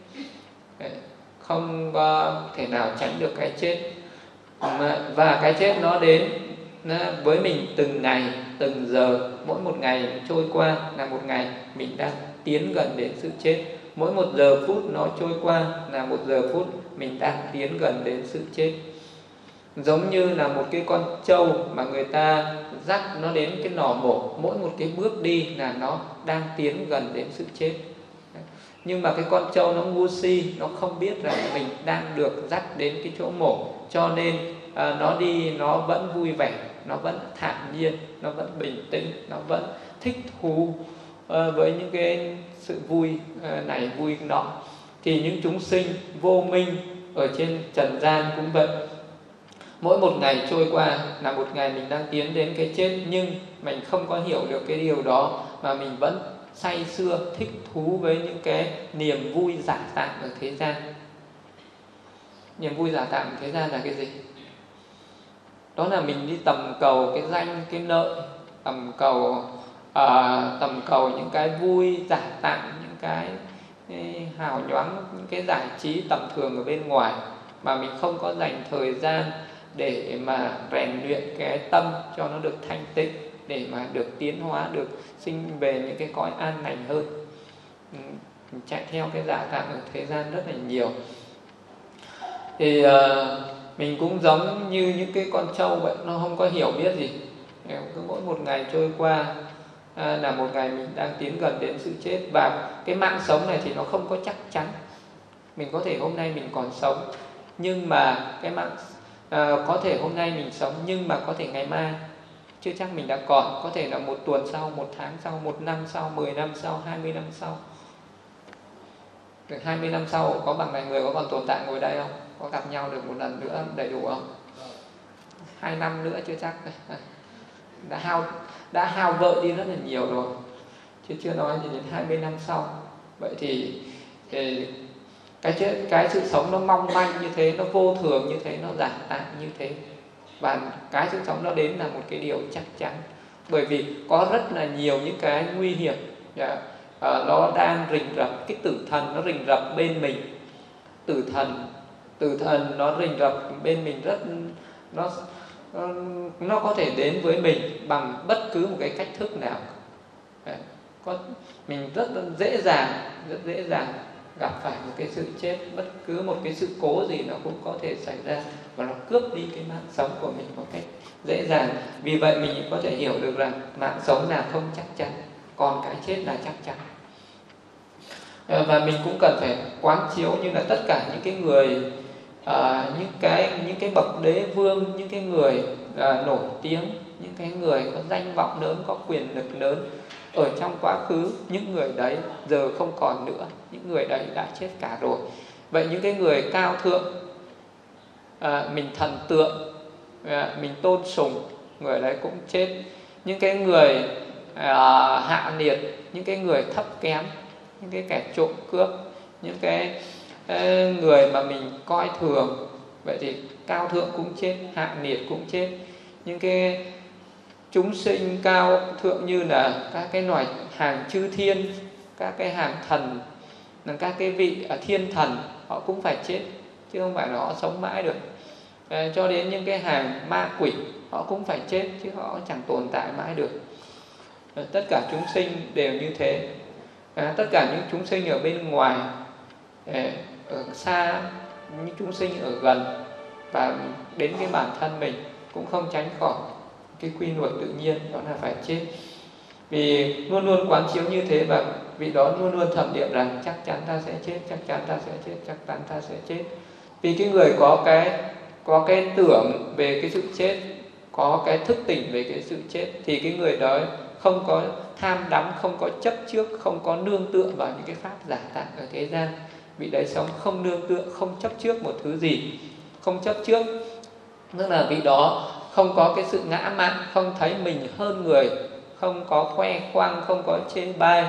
Không có thể nào tránh được cái chết. Và cái chết nó đến với mình từng ngày, từng giờ. Mỗi một ngày trôi qua là một ngày mình đang tiến gần đến sự chết. Mỗi một giờ phút nó trôi qua là một giờ phút mình đang tiến gần đến sự chết. Giống như là một cái con trâu mà người ta dắt nó đến cái lò mổ, mỗi một cái bước đi là nó đang tiến gần đến sự chết. Nhưng mà cái con trâu nó ngu si, nó không biết rằng mình đang được dắt đến cái chỗ mổ, cho nên à, nó đi nó vẫn vui vẻ, nó vẫn thản nhiên, nó vẫn bình tĩnh, nó vẫn thích thú à, với những cái sự vui à, này vui nọ. Thì những chúng sinh vô minh ở trên trần gian cũng vậy. Mỗi một ngày trôi qua là một ngày mình đang tiến đến cái chết, nhưng mình không có hiểu được cái điều đó mà mình vẫn say sưa thích thú với những cái niềm vui giả tạm ở thế gian. Niềm vui giả tạm ở thế gian là cái gì? Đó là mình đi tầm cầu cái danh, cái lợi, tầm cầu à, tầm cầu những cái vui giả tạm, những cái, cái hào nhoáng, những cái giải trí tầm thường ở bên ngoài, mà mình không có dành thời gian để mà rèn luyện cái tâm cho nó được thanh tịnh, để mà được tiến hóa, được sinh về những cái cõi an lành hơn. Mình chạy theo cái giả tạm ở thế gian rất là nhiều. Thì uh, mình cũng giống như những cái con trâu vậy, nó không có hiểu biết gì. Cứ mỗi một ngày trôi qua à, là một ngày mình đang tiến gần đến sự chết. Và cái mạng sống này thì nó không có chắc chắn. Mình có thể hôm nay mình còn sống, nhưng mà cái mạng à, có thể hôm nay mình sống, nhưng mà có thể ngày mai chưa chắc mình đã còn. Có thể là một tuần sau, một tháng sau, một năm sau, mười năm sau, hai mươi năm sau. Được hai mươi năm sau có bằng này người có còn tồn tại ngồi đây không? Có gặp nhau được một lần nữa đầy đủ không? Hai năm nữa chưa chắc. Đã hao, đã hao vợ đi rất là nhiều rồi, chứ chưa nói gì đến hai mươi năm sau. Vậy thì, thì cái, chết, cái sự sống nó mong manh như thế, nó vô thường như thế, nó giả tạm như thế. Và cái sự sống nó đến là một cái điều chắc chắn. Bởi vì có rất là nhiều những cái nguy hiểm, yeah. uh, nó đang rình rập, cái tử thần nó rình rập bên mình. Tử thần Tử thần nó rình rập bên mình rất, nó, nó có thể đến với mình bằng bất cứ một cái cách thức nào. yeah. Có, mình rất dễ dàng, rất dễ dàng gặp phải một cái sự chết, bất cứ một cái sự cố gì nó cũng có thể xảy ra, và nó cướp đi cái mạng sống của mình một cách dễ dàng. Vì vậy mình có thể hiểu được rằng mạng sống là không chắc chắn, còn cái chết là chắc chắn. Và mình cũng cần phải quán chiếu như là tất cả những cái người, à, những cái những cái bậc đế vương, những cái người à, nổi tiếng, những cái người có danh vọng lớn, có quyền lực lớn ở trong quá khứ, những người đấy giờ không còn nữa, những người đấy đã chết cả rồi. Vậy những cái người cao thượng, à, mình thần tượng, à, mình tôn sùng, người đấy cũng chết. Những cái người à, hạ liệt, những cái người thấp kém, những cái kẻ trộm cướp, những cái à, người mà mình coi thường, vậy thì cao thượng cũng chết, hạ liệt cũng chết. Những cái chúng sinh cao thượng như là các cái loài hàng chư thiên, các cái hàng thần, các cái vị thiên thần, họ cũng phải chết, chứ không phải là họ sống mãi được. à, Cho đến những cái hàng ma quỷ, họ cũng phải chết, chứ họ chẳng tồn tại mãi được. à, Tất cả chúng sinh đều như thế. à, Tất cả những chúng sinh ở bên ngoài, à, ở xa, những chúng sinh ở gần, và đến cái bản thân mình cũng không tránh khỏi cái quy luật tự nhiên, đó là phải chết. Vì luôn luôn quán chiếu như thế, và vị đó luôn luôn thẩm nghiệm rằng chắc chắn ta sẽ chết, chắc chắn ta sẽ chết, chắc chắn ta sẽ chết. Vì cái người có cái có cái tưởng về cái sự chết, có cái thức tỉnh về cái sự chết, thì cái người đó không có tham đắm, không có chấp trước, không có nương tựa vào những cái pháp giả tạm ở thế gian. Vị đấy sống không nương tựa, không chấp trước một thứ gì, không chấp trước, tức là vị đó không có cái sự ngã mạn, không thấy mình hơn người, không có khoe khoang, không có chê bai,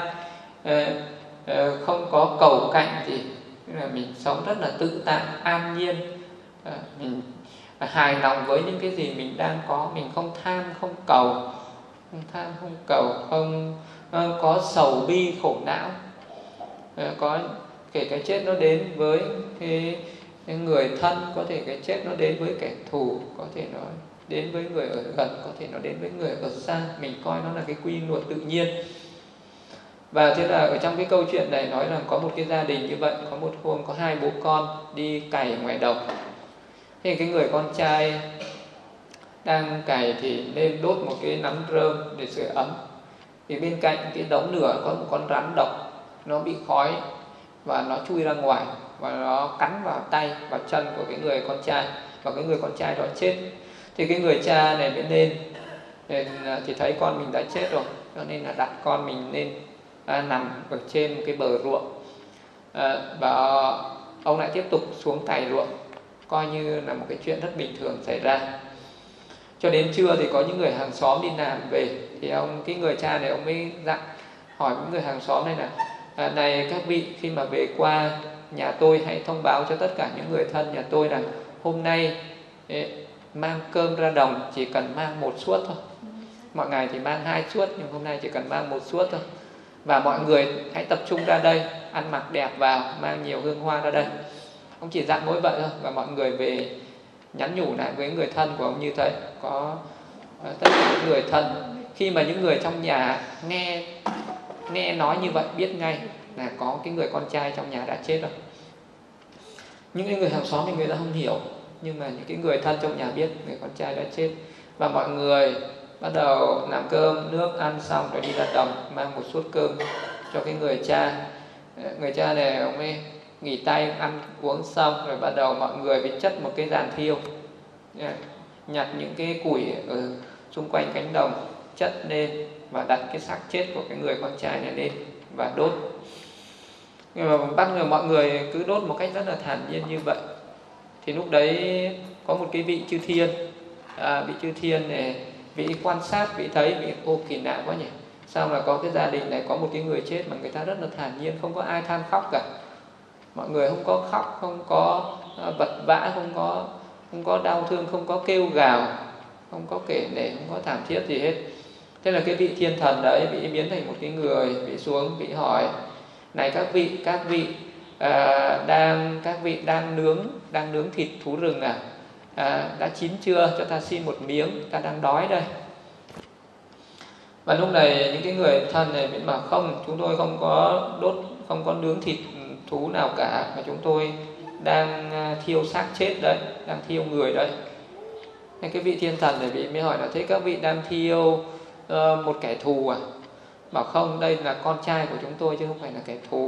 không có cầu cạnh gì. Tức là mình sống rất là tự tại, an nhiên, mình hài lòng với những cái gì mình đang có, mình không tham, không cầu, không tham, không cầu, không có sầu bi khổ não. Có kể cái chết nó đến với cái, cái người thân, có thể cái chết nó đến với kẻ thù, có thể nó đến với người ở gần, có thể nó đến với người ở xa. Mình coi nó là cái quy luật tự nhiên. Và thế là ở trong cái câu chuyện này nói rằng có một cái gia đình như vậy, có một hôm có hai bố con đi cày ngoài đồng. Thế cái người con trai đang cày thì nên đốt một cái nắm rơm để sưởi ấm. Thì bên cạnh cái đống lửa có một con rắn độc, nó bị khói và nó chui ra ngoài, và nó cắn vào tay, vào chân của cái người con trai, và cái người con trai đó chết. Thì cái người cha này mới lên, thì thấy con mình đã chết rồi, cho nên là đặt con mình lên à, nằm ở trên cái bờ ruộng, à, và ông lại tiếp tục xuống cày ruộng, coi như là một cái chuyện rất bình thường xảy ra. Cho đến trưa thì có những người hàng xóm đi làm về, thì ông cái người cha này ông mới dặn hỏi những người hàng xóm này là à, này các vị, khi mà về qua nhà tôi hãy thông báo cho tất cả những người thân nhà tôi rằng hôm nay ấy, mang cơm ra đồng chỉ cần mang một suất thôi. Mọi ngày thì mang hai suất, nhưng hôm nay chỉ cần mang một suất thôi. Và mọi người hãy tập trung ra đây, ăn mặc đẹp vào, mang nhiều hương hoa ra đây. Ông chỉ dặn mỗi vậy thôi, và mọi người về nhắn nhủ lại với người thân của ông như thế. Có tất cả những người thân, khi mà những người trong nhà nghe nghe nói như vậy, biết ngay là có cái người con trai trong nhà đã chết rồi. Những người hàng xóm thì người ta không hiểu, nhưng mà những cái người thân trong nhà biết người con trai đã chết. Và mọi người bắt đầu làm cơm nước, ăn xong rồi đi ra đồng mang một suất cơm cho cái người cha. Người cha này ông ấy nghỉ tay ăn uống xong rồi bắt đầu mọi người mới chất một cái giàn thiêu, nhặt những cái củi ở xung quanh cánh đồng chất lên và đặt cái xác chết của cái người con trai này lên và đốt. Nhưng mà bắt người mọi người cứ đốt một cách rất là thản nhiên như vậy. Thì lúc đấy có một cái vị chư thiên, à, vị chư thiên này, vị quan sát, vị thấy, vị ô kỳ lạ quá nhỉ, sao mà có cái gia đình này có một cái người chết mà người ta rất là thản nhiên, không có ai than khóc cả. Mọi người không có khóc, không có vật vã, không có không có đau thương, không có kêu gào, không có kể lể, không có thảm thiết gì hết. Thế là cái vị thiên thần đấy vị biến thành một cái người, vị xuống vị hỏi: này các vị, các vị à, đang các vị đang nướng đang nướng thịt thú rừng à? à đã chín chưa, cho ta xin một miếng, ta đang đói đây. Và lúc này những cái người thân này mới bảo: không, chúng tôi không có đốt, không có nướng thịt thú nào cả, mà chúng tôi đang thiêu xác chết đấy, đang thiêu người đấy. Nên cái vị thiên thần này vị mới hỏi là: thế các vị đang thiêu uh, một kẻ thù à? Bảo: không, đây là con trai của chúng tôi chứ không phải là kẻ thù.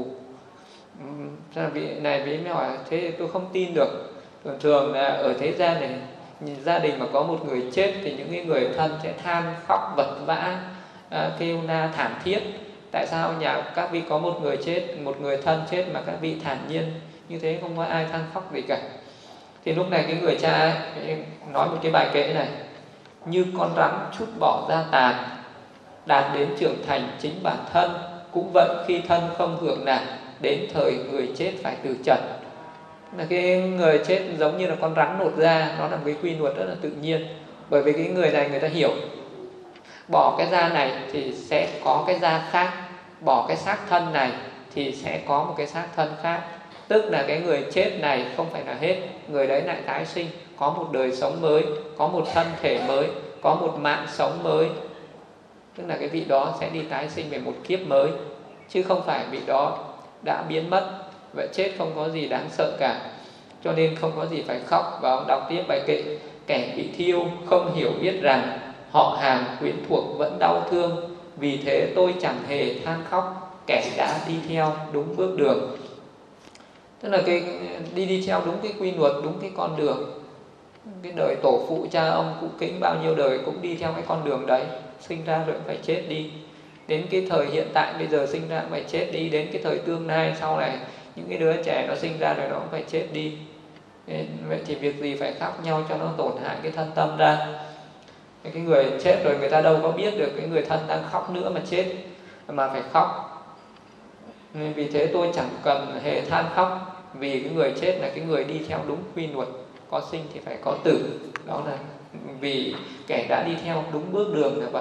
Thế là vị này vị mới hỏi: thế thì tôi không tin được. Thường thường là ở thế gian này, nhìn gia đình mà có một người chết thì những cái người thân sẽ than khóc vật vã, uh, kêu la thảm thiết. Tại sao nhà các vị có một người chết, một người thân chết mà các vị thản nhiên như thế, không có ai than khóc gì cả? Thì lúc này cái người cha ấy nói một cái bài kệ này: như con rắn trút bỏ ra tàn, đạt đến trưởng thành chính bản thân, cũng vậy khi thân không hưởng nạn, đến thời người chết phải từ trần. Là cái người chết giống như là con rắn nột da, nó là một cái quy luật rất là tự nhiên. Bởi vì cái người này người ta hiểu, bỏ cái da này thì sẽ có cái da khác, bỏ cái xác thân này thì sẽ có một cái xác thân khác. Tức là cái người chết này không phải là hết, người đấy lại tái sinh, có một đời sống mới, có một thân thể mới, có một mạng sống mới. Tức là cái vị đó sẽ đi tái sinh về một kiếp mới, chứ không phải vị đó đã biến mất. Vậy chết không có gì đáng sợ cả, cho nên không có gì phải khóc. Và ông đọc tiếp bài kệ: kẻ bị thiêu không hiểu biết rằng, họ hàng quyến thuộc vẫn đau thương, vì thế tôi chẳng hề than khóc, kẻ đã đi theo đúng bước đường. Tức là cái đi đi theo đúng cái quy luật, đúng cái con đường. Cái đời tổ phụ cha ông cụ kính bao nhiêu đời cũng đi theo cái con đường đấy, sinh ra rồi phải chết đi. Đến cái thời hiện tại bây giờ sinh ra cũng phải chết đi. Đến cái thời tương lai sau này, những cái đứa trẻ nó sinh ra rồi nó cũng phải chết đi. Vậy thì việc gì phải khóc nhau cho nó tổn hại cái thân tâm ra? Cái người chết rồi người ta đâu có biết được cái người thân đang khóc nữa mà chết, mà phải khóc. Nên vì thế tôi chẳng cần hề than khóc, vì cái người chết là cái người đi theo đúng quy luật, có sinh thì phải có tử. Đó là vì kẻ đã đi theo đúng bước đường là vậy.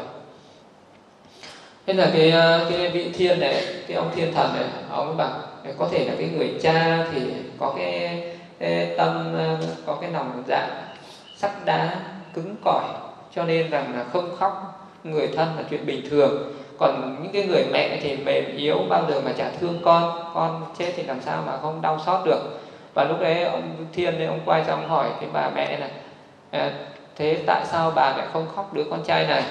Thế là cái, cái vị thiên này, cái ông thiên thần này, ông ấy bảo có thể là cái người cha thì có cái, cái tâm, có cái lòng dạ sắt đá cứng cỏi, cho nên rằng là không khóc người thân là chuyện bình thường. Còn những cái người mẹ thì mềm yếu, bao giờ mà chả thương con, con chết thì làm sao mà không đau xót được. Và lúc đấy ông thiên này, ông quay sang ông hỏi cái bà mẹ này: à, thế tại sao bà lại không khóc đứa con trai này?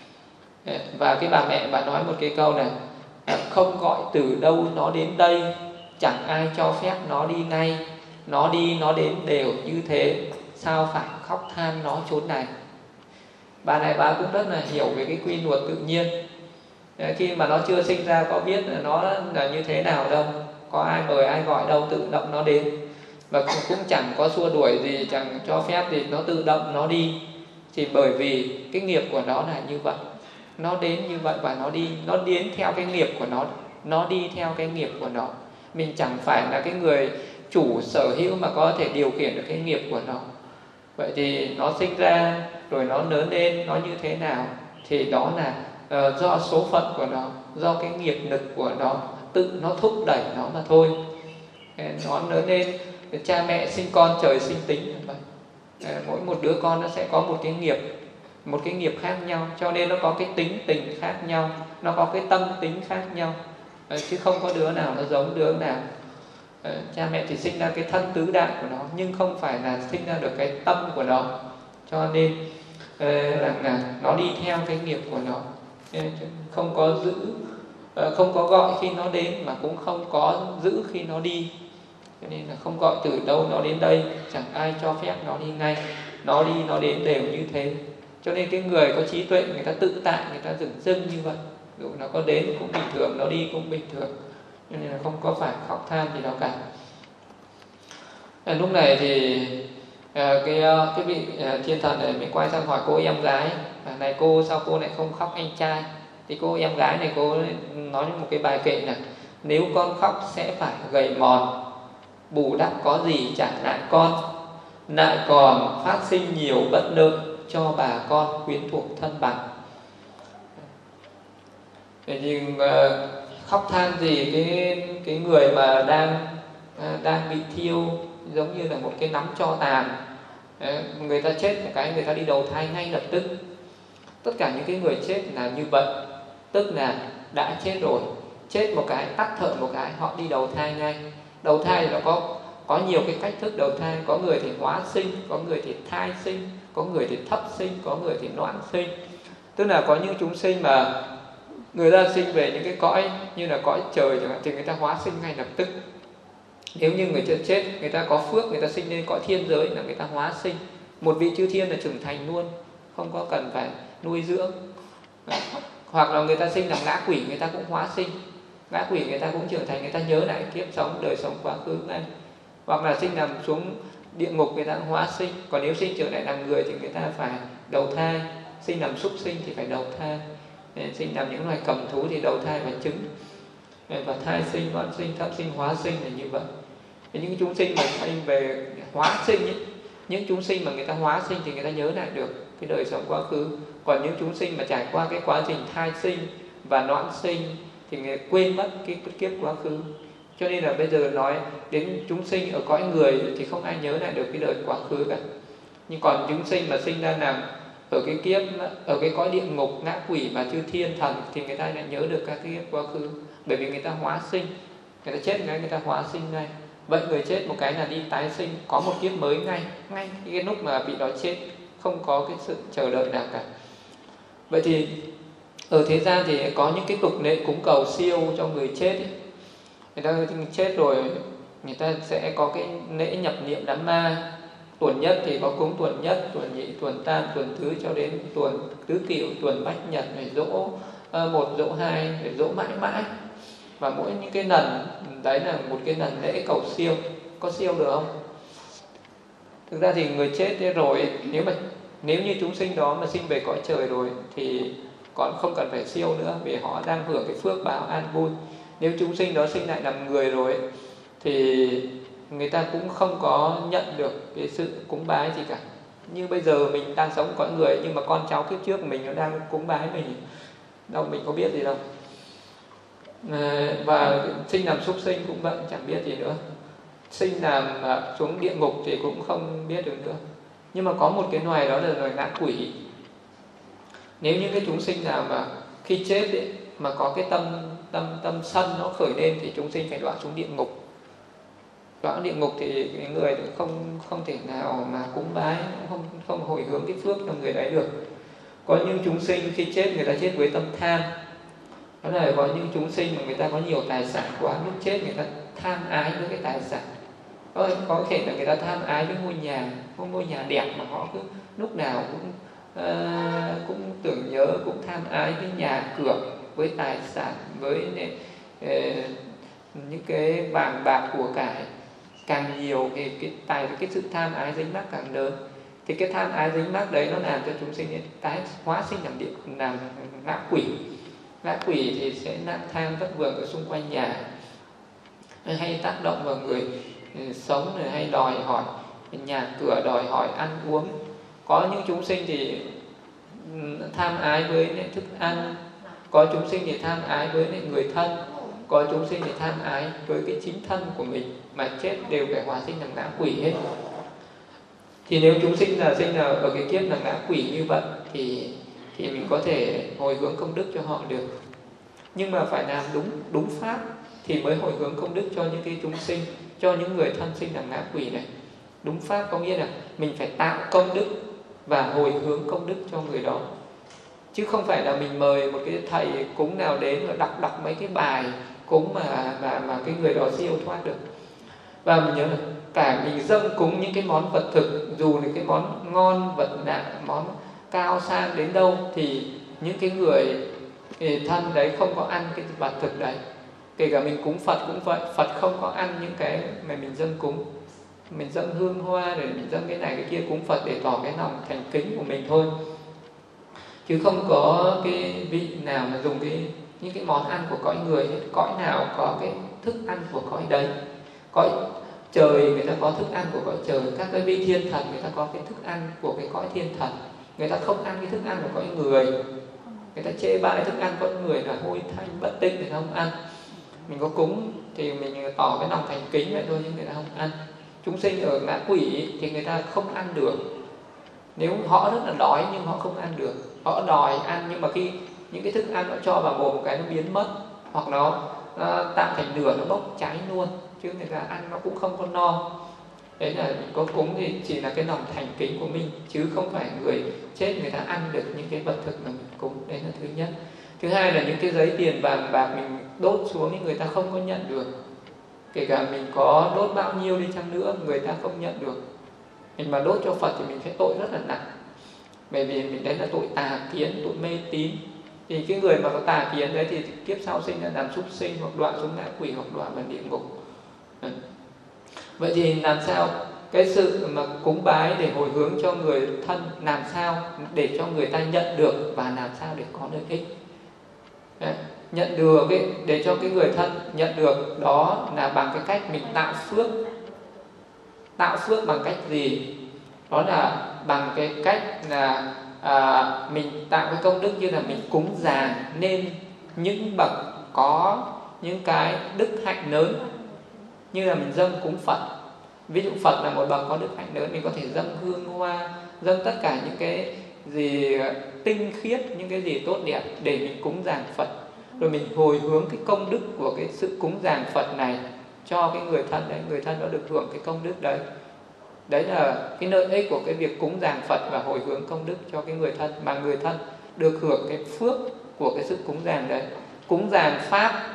Và cái bà mẹ bà nói một cái câu này: à, không gọi từ đâu nó đến đây, chẳng ai cho phép nó đi ngay, nó đi nó đến đều như thế, sao phải khóc than nó chốn này. Bà này bà cũng rất là hiểu về cái quy luật tự nhiên. Khi mà nó chưa sinh ra có biết là nó là như thế nào đâu, có ai mời ai gọi đâu, tự động nó đến. Và cũng chẳng có xua đuổi gì, chẳng cho phép gì, nó tự động nó đi. Chỉ bởi vì cái nghiệp của nó là như vậy, nó đến như vậy và nó đi, nó đến theo cái nghiệp của nó, nó đi theo cái nghiệp của nó. Mình chẳng phải là cái người chủ sở hữu mà có thể điều khiển được cái nghiệp của nó. Vậy thì nó sinh ra rồi nó lớn lên nó như thế nào thì đó là uh, do số phận của nó, do cái nghiệp lực của nó, tự nó thúc đẩy nó mà thôi. Nó lớn lên, cha mẹ sinh con trời sinh tính vậy. Mỗi một đứa con nó sẽ có một cái nghiệp, một cái nghiệp khác nhau, cho nên nó có cái tính tình khác nhau, nó có cái tâm tính khác nhau, chứ không có đứa nào nó giống đứa nào. Cha mẹ thì sinh ra cái thân tứ đại của nó, nhưng không phải là sinh ra được cái tâm của nó, cho nên là, là nó đi theo cái nghiệp của nó, không có giữ, không có gọi khi nó đến mà cũng không có giữ khi nó đi. cho nên là không gọi từ đâu nó đến đây, chẳng ai cho phép nó đi ngay, nó đi nó đến đều như thế. Cho nên cái người có trí tuệ người ta tự tại, người ta dừng dưng như vậy, dù nó có đến cũng bình thường, nó đi cũng bình thường, cho nên là không có phải khóc than gì đâu cả. À, lúc này thì à, cái cái vị à, thiên thần này mới quay sang hỏi cô em gái, à, này cô sao cô lại không khóc anh trai? Thì cô em gái này cô nói một cái bài kệ là nếu con khóc sẽ phải gầy mòn, bù đắp có gì trả lại con, lại còn phát sinh nhiều bất lợi cho bà con quyến thuộc thân bằng. Thì khóc than gì cái cái người mà đang đang bị thiêu giống như là một cái nắm tro tàn. Người ta chết một cái người ta đi đầu thai ngay lập tức. Tất cả những cái người chết là như vậy, tức là đã chết rồi, chết một cái tắt thở một cái họ đi đầu thai ngay. Đầu thai thì nó có có nhiều cái cách thức đầu thai, có người thì hóa sinh, có người thì thai sinh, có người thì thấp sinh, có người thì noãn sinh. Tức là có những chúng sinh mà người ta sinh về những cái cõi như là cõi trời chẳng hạn thì người ta hóa sinh ngay lập tức. Nếu như người chết chết, người ta có phước, người ta sinh lên cõi thiên giới là người ta hóa sinh. Một vị chư thiên là trưởng thành luôn, không có cần phải nuôi dưỡng. Hoặc là người ta sinh làm ngã quỷ, người ta cũng hóa sinh. Ngã quỷ người ta cũng trưởng thành, người ta nhớ lại kiếp sống, đời sống quá khứ ngay. Hoặc là sinh nằm xuống địa ngục, người ta cũng hóa sinh. Còn nếu sinh trở lại làm người thì người ta phải đầu thai. Sinh làm súc sinh thì phải đầu thai. Sinh làm những loài cầm thú thì đầu thai và trứng. Và thai sinh, loạn sinh, thấp sinh, hóa sinh là như vậy. Những chúng sinh mà sinh về hóa sinh ấy, những chúng sinh mà người ta hóa sinh thì người ta nhớ lại được cái đời sống quá khứ. Còn những chúng sinh mà trải qua cái quá trình thai sinh và noãn sinh thì người quên mất cái kiếp quá khứ. Cho nên là bây giờ nói đến chúng sinh ở cõi người thì không ai nhớ lại được cái đời quá khứ cả. Nhưng còn chúng sinh mà sinh ra làm ở cái kiếp, ở cái cõi địa ngục, ngã quỷ và chư thiên thần thì người ta lại nhớ được các cái kiếp quá khứ. Bởi vì người ta hóa sinh, người ta chết ngay người ta hóa sinh ngay. Vậy người chết một cái là đi tái sinh, có một kiếp mới ngay, ngay cái lúc mà bị đó chết, không có cái sự chờ đợi nào cả. Vậy thì ở thế gian thì có những cái tục lệ cúng cầu siêu cho người chết ấy. Người ta chết rồi, người ta sẽ có cái lễ nhập niệm đám ma. Tuần nhất thì có cúng tuần nhất, tuần nhị, tuần tam, tuần thứ cho đến tuần tứ kỷ, tuần bách nhật, phải dỗ một, dỗ hai, phải dỗ mãi mãi. Và mỗi những cái lần đấy là một cái lần lễ cầu siêu. Có siêu được không? Thực ra thì người chết rồi, nếu mà nếu như chúng sinh đó mà sinh về cõi trời rồi thì còn không cần phải siêu nữa, vì họ đang hưởng cái phước báo an vui. Nếu chúng sinh đó sinh lại làm người rồi thì người ta cũng không có nhận được cái sự cúng bái gì cả. Như bây giờ mình đang sống cõi người nhưng mà con cháu kiếp trước mình nó đang cúng bái mình, đâu mình có biết gì đâu. Và sinh làm súc sinh cũng vậy, chẳng biết gì nữa. Sinh làm xuống địa ngục thì cũng không biết được nữa. Nhưng mà có một cái loài đó là loài ngã quỷ. Nếu những cái chúng sinh nào mà khi chết ấy, mà có cái tâm tâm tâm sân nó khởi lên thì chúng sinh phải đọa xuống địa ngục. Đọa địa ngục thì cái người không không thể nào mà cúng bái, không không hồi hướng cái phước cho người đấy được. Có những chúng sinh khi chết người ta chết với tâm tham. Đó là có những chúng sinh mà người ta có nhiều tài sản quá, lúc chết người ta tham ái với cái tài sản. Có, có thể là người ta tham ái với ngôi nhà, có ngôi nhà đẹp mà họ cứ lúc nào cũng uh, cũng tưởng nhớ, cũng tham ái với nhà cửa, với tài sản, với uh, những cái vàng bạc của cải. Càng nhiều thì cái tài cái sự tham ái dính mắc càng lớn. Thì cái tham ái dính mắc đấy nó làm cho chúng sinh tái hóa sinh làm địa, làm ngã quỷ. Ngã quỷ thì sẽ lang thang vất vưởng ở xung quanh nhà, hay tác động vào người sống, rồi hay đòi hỏi nhà cửa, đòi hỏi ăn uống. Có những chúng sinh thì tham ái với thức ăn, có chúng sinh thì tham ái với người thân, có chúng sinh thì tham ái với cái chính thân của mình, mà chết đều phải hóa sinh làm ngã quỷ hết. Thì nếu chúng sinh là sinh là ở cái kiếp là ngã quỷ như vậy thì thì mình có thể hồi hướng công đức cho họ được. Nhưng mà phải làm đúng đúng pháp thì mới hồi hướng công đức cho những cái chúng sinh, cho những người thân sinh làm ngã quỷ này. Đúng pháp có nghĩa là mình phải tạo công đức và hồi hướng công đức cho người đó. Chứ không phải là mình mời một cái thầy cúng nào đến và đọc đọc mấy cái bài cúng mà mà mà cái người đó siêu thoát được. Và mình nhớ là cả mình dâng cúng những cái món vật thực, dù là cái món ngon vật lạ, món cao sang đến đâu, thì những cái người thân đấy không có ăn cái vật thực đấy. Kể cả mình cúng Phật cũng vậy, Phật không có ăn những cái mà mình dâng cúng. Mình dâng hương hoa để mình dâng cái này cái kia cúng Phật để tỏ cái lòng thành kính của mình thôi, chứ không có cái vị nào mà dùng cái những cái món ăn của cõi người hết. Cõi nào có cái thức ăn của cõi đấy. Cõi trời người ta có thức ăn của cõi trời, các cái vị thiên thần người ta có cái thức ăn của cái cõi thiên thần. Người ta không ăn cái thức ăn của cõi người. Người ta chê bai thức ăn con người là hôi tanh bất tịnh, người ta không ăn. Mình có cúng thì mình tỏ cái lòng thành kính vậy thôi, nhưng người ta không ăn. Chúng sinh ở ngã quỷ thì người ta không ăn được. Nếu họ rất là đói nhưng họ không ăn được. Họ đòi ăn nhưng mà khi những cái thức ăn nó cho vào mồm một cái nó biến mất, hoặc nó, nó tạo thành lửa, nó bốc cháy luôn, chứ người ta ăn nó cũng không có no. Đấy là mình có cúng thì chỉ là cái lòng thành kính của mình, chứ không phải người chết người ta ăn được những cái vật thực mà mình cúng. Đấy là thứ nhất. Thứ hai là những cái giấy tiền vàng bạc mình đốt xuống thì người ta không có nhận được. Kể cả mình có đốt bao nhiêu đi chăng nữa, người ta không nhận được. Mình mà đốt cho Phật thì mình phải tội rất là nặng, bởi vì mình đấy là tội tà kiến, tội mê tín. Thì cái người mà có tà kiến đấy thì kiếp sau sinh ra làm súc sinh, hoặc đọa xuống ngã quỷ, hoặc đọa vào địa ngục. Vậy thì làm sao cái sự mà cúng bái để hồi hướng cho người thân, làm sao để cho người ta nhận được, và làm sao để có lợi ích. Đấy, nhận được ấy, để cho cái người thân nhận được đó là bằng cái cách mình tạo phước. Tạo phước bằng cách gì? Đó là bằng cái cách là à, mình tạo cái công đức như là mình cúng dường nên những bậc có những cái đức hạnh lớn, như là mình dâng cúng Phật. Ví dụ Phật là một bậc có đức hạnh lớn, mình có thể dâng hương hoa, dâng tất cả những cái gì tinh khiết, những cái gì tốt đẹp để mình cúng dường Phật. Rồi mình hồi hướng cái công đức của cái sự cúng dường Phật này cho cái người thân đấy, người thân đó được hưởng cái công đức đấy. Đấy là cái lợi ích của cái việc cúng dường Phật và hồi hướng công đức cho cái người thân, mà người thân được hưởng cái phước của cái sự cúng dường đấy. Cúng dường Pháp,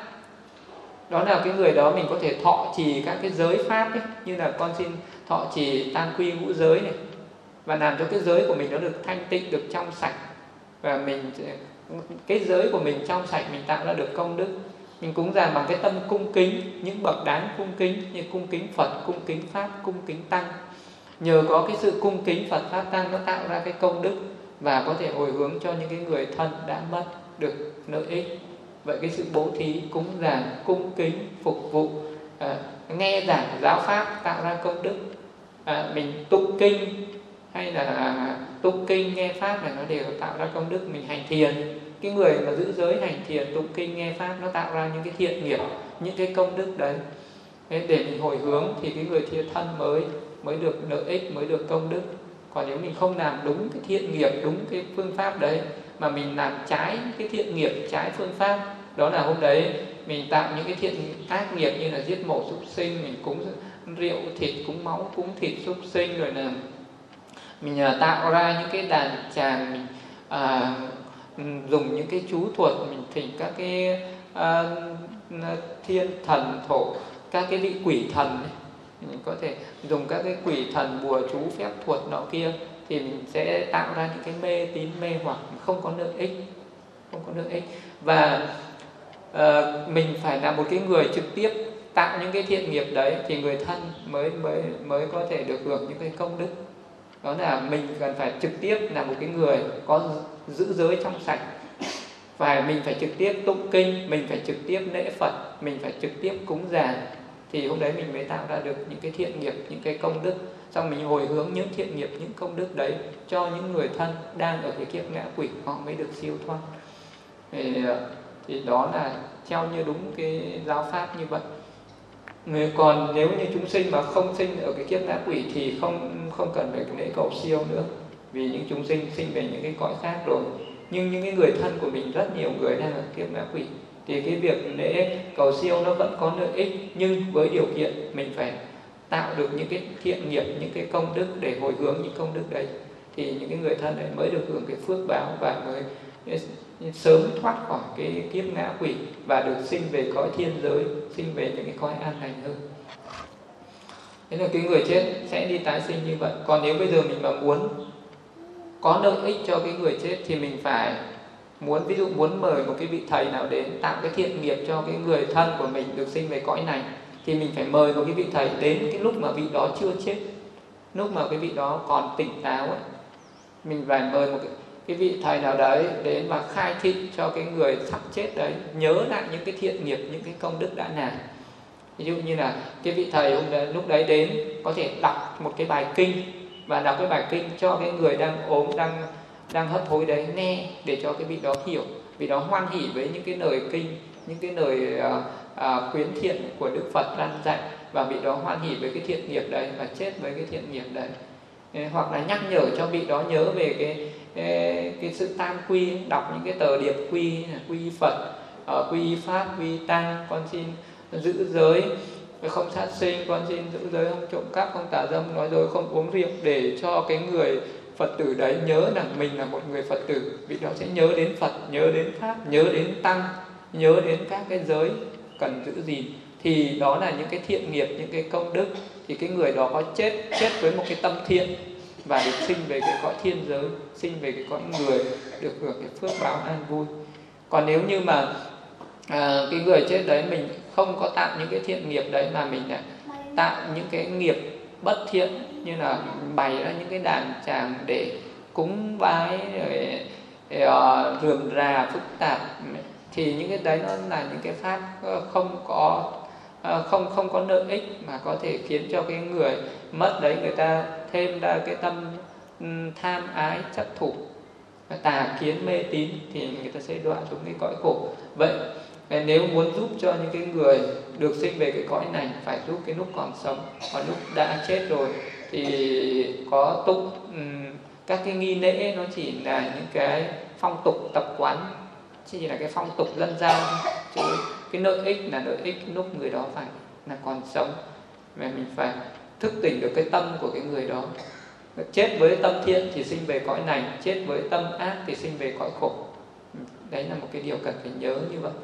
đó là cái người đó mình có thể thọ trì các cái giới Pháp ấy, như là con xin thọ trì tam quy ngũ giới này, và làm cho cái giới của mình nó được thanh tịnh, được trong sạch, và mình cái giới của mình trong sạch, mình tạo ra được công đức. Mình cúng dường bằng cái tâm cung kính, những bậc đáng cung kính như cung kính Phật, cung kính Pháp, cung kính Tăng. Nhờ có cái sự cung kính Phật Pháp Tăng, nó tạo ra cái công đức và có thể hồi hướng cho những cái người thân đã mất được lợi ích. Vậy cái sự bố thí, cúng dường, cung kính, phục vụ, à, nghe giảng giáo Pháp tạo ra công đức. À, mình tụng kinh hay là tụng kinh, nghe Pháp này nó đều tạo ra công đức. Mình hành thiền, cái người mà giữ giới hành thiền, tụng kinh, nghe Pháp nó tạo ra những cái thiện nghiệp, những cái công đức đấy. Để mình hồi hướng thì cái người thiện thân mới mới được lợi ích, mới được công đức. Còn nếu mình không làm đúng cái thiện nghiệp, đúng cái phương pháp đấy, mà mình làm trái cái thiện nghiệp, trái phương pháp, đó là hôm đấy mình tạo những cái thiện ác nghiệp như là giết mổ súc sinh, mình cúng rượu thịt, cúng máu, cúng thịt súc sinh, rồi là mình tạo ra những cái đàn tràng, mình à, dùng những cái chú thuật, mình thỉnh các cái à, thiên thần thổ, các cái vị quỷ thần ấy. Mình có thể dùng các cái quỷ thần bùa chú phép thuật nọ kia, thì mình sẽ tạo ra những cái mê tín mê hoặc không có lợi ích, không có lợi ích. Và uh, mình phải là một cái người trực tiếp tạo những cái thiện nghiệp đấy, thì người thân mới mới mới có thể được hưởng những cái công đức. Đó là mình cần phải trực tiếp là một cái người có giữ giới trong sạch, phải mình phải trực tiếp tụng kinh, mình phải trực tiếp lễ Phật, mình phải trực tiếp cúng dường, thì hôm đấy mình mới tạo ra được những cái thiện nghiệp, những cái công đức. Xong mình hồi hướng những thiện nghiệp, những công đức đấy cho những người thân đang ở cái kiếp ngã quỷ, họ mới được siêu thoát. Thì, thì đó là theo như đúng cái giáo pháp như vậy. Người còn nếu như chúng sinh mà không sinh ở cái kiếp ngã quỷ thì không không cần phải lễ cầu siêu nữa, vì những chúng sinh sinh về những cái cõi khác rồi. Nhưng những cái người thân của mình, rất nhiều người đang ở kiếp ngã quỷ, thì cái việc lễ cầu siêu nó vẫn có lợi ích, nhưng với điều kiện mình phải tạo được những cái thiện nghiệp, những cái công đức để hồi hướng những công đức đấy, thì những cái người thân này mới được hưởng cái phước báo và mới sớm thoát khỏi cái kiếp ngã quỷ và được sinh về cõi thiên giới, sinh về những cái cõi an lành hơn. Thế là cái người chết sẽ đi tái sinh như vậy. Còn nếu bây giờ mình mà muốn có lợi ích cho cái người chết thì mình phải muốn, ví dụ muốn mời một cái vị thầy nào đến tạo cái thiện nghiệp cho cái người thân của mình được sinh về cõi này, thì mình phải mời một cái vị thầy đến cái lúc mà vị đó chưa chết, lúc mà cái vị đó còn tỉnh táo ấy. Mình phải mời một cái, cái vị thầy nào đấy đến và khai thị cho cái người sắp chết đấy nhớ lại những cái thiện nghiệp, những cái công đức đã làm. Ví dụ như là cái vị thầy hôm đấy, lúc đấy đến có thể đọc một cái bài kinh, và đọc cái bài kinh cho cái người đang ốm, đang đang hấp hối đấy nghe, để cho cái vị đó hiểu, vị đó hoan hỉ với những cái lời kinh, những cái lời uh, uh, khuyến thiện của Đức Phật đang dạy, và vị đó hoan hỉ với cái thiện nghiệp đấy và chết với cái thiện nghiệp đấy. Ê, hoặc là nhắc nhở cho vị đó nhớ về cái cái, cái sự tam quy, đọc những cái tờ điệp quy, quy Phật, uh, quy Pháp, quy Tăng, con xin giữ giới không sát sinh, con xin giữ giới không trộm cắp, không tà dâm, nói dối, không uống rượu, để cho cái người Phật tử đấy nhớ rằng mình là một người Phật tử. Vị đó sẽ nhớ đến Phật, nhớ đến Pháp, nhớ đến Tăng, nhớ đến các cái giới cần giữ gìn. Thì đó là những cái thiện nghiệp, những cái công đức. Thì cái người đó có chết chết với một cái tâm thiện và được sinh về cái cõi thiên giới, sinh về cái cõi người, được hưởng cái phước báo an vui. Còn nếu như mà à, cái người chết đấy mình không có tạo những cái thiện nghiệp đấy, mà mình lại tạo những cái nghiệp bất thiện, như là bày ra những cái đàn tràng để cúng bái rồi uh, rườm rà phức tạp, thì những cái đấy nó là những cái pháp không có uh, không không có lợi ích, mà có thể khiến cho cái người mất đấy, người ta thêm ra cái tâm um, tham ái chấp thủ, tà kiến mê tín, thì người ta sẽ đọa xuống cái cõi khổ. Vậy nếu muốn giúp cho những cái người được sinh về cái cõi này, phải giúp cái lúc còn sống. Còn lúc đã chết rồi thì có tụng um, các cái nghi lễ, nó chỉ là những cái phong tục tập quán, chỉ là cái phong tục dân gian, chứ cái lợi ích là lợi ích lúc người đó phải là còn sống. Và mình phải thức tỉnh được cái tâm của cái người đó. Chết với tâm thiện thì sinh về cõi này, chết với tâm ác thì sinh về cõi khổ. Đấy là một cái điều cần phải nhớ như vậy.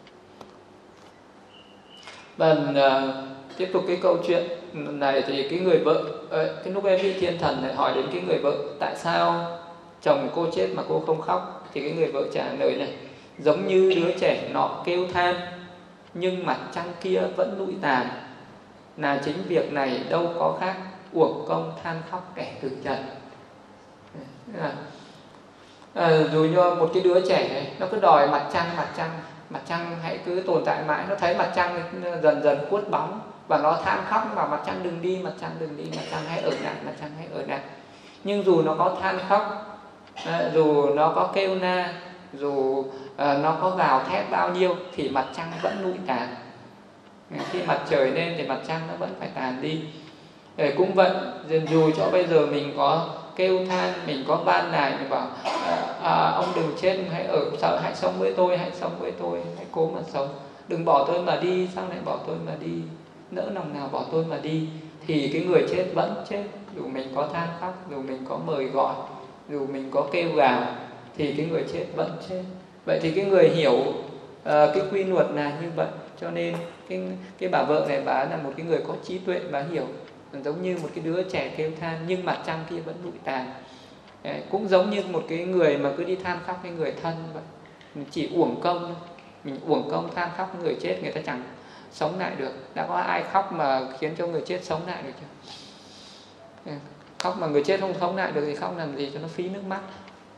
Và uh, tiếp tục cái câu chuyện này thì cái người vợ, uh, cái lúc ấy vị thiên thần lại hỏi đến cái người vợ, tại sao chồng cô chết mà cô không khóc? Thì cái người vợ trả lời này: giống như đứa trẻ nọ kêu than, nhưng mặt trăng kia vẫn lụi tàn, là chính việc này đâu có khác, uổng công than khóc kẻ từ trần. À, à, dù như một cái đứa trẻ này, nó cứ đòi mặt trăng, mặt trăng, mặt trăng hãy cứ tồn tại mãi. Nó thấy mặt trăng dần dần khuất bóng và nó than khóc vào mặt trăng đừng đi, mặt trăng đừng đi, mặt trăng hãy ở lại, mặt trăng hãy ở lại. Nhưng dù nó có than khóc, à, dù nó có kêu na, dù à, nó có gào thét bao nhiêu, thì mặt trăng vẫn lụi tàn. Khi mặt trời lên thì mặt trăng nó vẫn phải tàn đi. Để cũng vậy, dù cho bây giờ mình có kêu than, mình có van nài, mình bảo à, à, ông đừng chết, hãy ở, sao, hãy sống với tôi, hãy sống với tôi, hãy cố mà sống, đừng bỏ tôi mà đi, sao lại bỏ tôi mà đi, nỡ lòng nào bỏ tôi mà đi. Thì cái người chết vẫn chết, dù mình có than khóc, dù mình có mời gọi, dù mình có kêu gào, thì cái người chết vẫn chết. Vậy thì cái người hiểu uh, cái quy luật là như vậy. Cho nên cái, cái bà vợ này, bà là một cái người có trí tuệ, bà hiểu. Giống như một cái đứa trẻ kêu than, nhưng mặt trăng kia vẫn lụi tàn. Cũng giống như một cái người mà cứ đi than khóc cái người thân vậy. Mình chỉ uổng công, mình uổng công than khóc người chết, người ta chẳng sống lại được. Đã có ai khóc mà khiến cho người chết sống lại được chưa? Khóc mà người chết không sống lại được thì khóc làm gì cho nó phí nước mắt.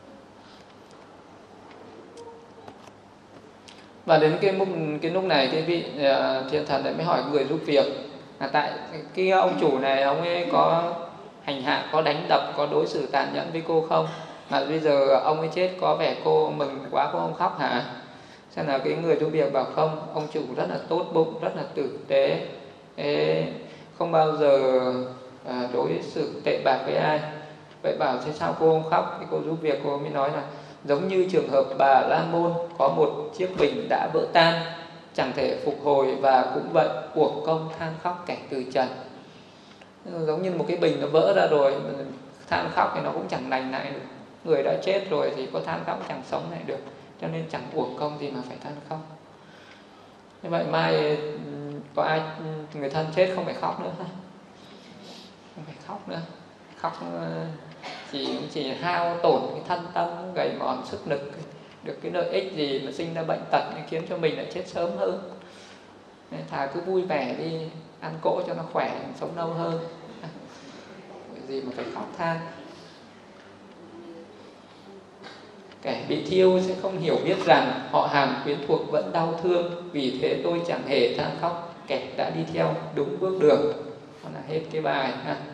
Và đến cái lúc, cái lúc này cái vị uh, thiên thần lại mới hỏi người giúp việc là tại cái ông chủ này ông ấy có hành hạ, có đánh đập, có đối xử tàn nhẫn với cô không? Mà bây giờ ông ấy chết có vẻ cô mừng quá, cô không khóc hả? Xem là cái người giúp việc bảo không, ông chủ rất là tốt bụng, rất là tử tế, Ê, không bao giờ à, đối xử tệ bạc với ai. Vậy bảo thế sao cô không khóc? Thì cô giúp việc cô mới nói là giống như trường hợp bà La Môn có một chiếc bình đã vỡ tan, chẳng thể phục hồi, và cũng vậy, uổng công than khóc kẻ từ trần. Giống như một cái bình nó vỡ ra rồi, than khóc thì nó cũng chẳng lành lại được. Người đã chết rồi thì có than khóc chẳng sống lại được, cho nên chẳng uổng công gì mà phải than khóc. Như vậy mai có ai người thân chết không phải khóc nữa ha? không phải khóc nữa. Khóc chỉ chỉ hao tổn cái thân tâm, gầy mòn sức lực, được cái lợi ích gì mà sinh ra bệnh tật khiến cho mình lại chết sớm hơn. Nên thà cứ vui vẻ đi, ăn cỗ cho nó khỏe, sống lâu hơn. Cái gì mà phải khóc than. Kẻ bị thiêu sẽ không hiểu biết rằng họ hàng quyến thuộc vẫn đau thương, vì thế tôi chẳng hề than khóc. Kẻ đã đi theo đúng bước đường. Đó là hết cái bài ha.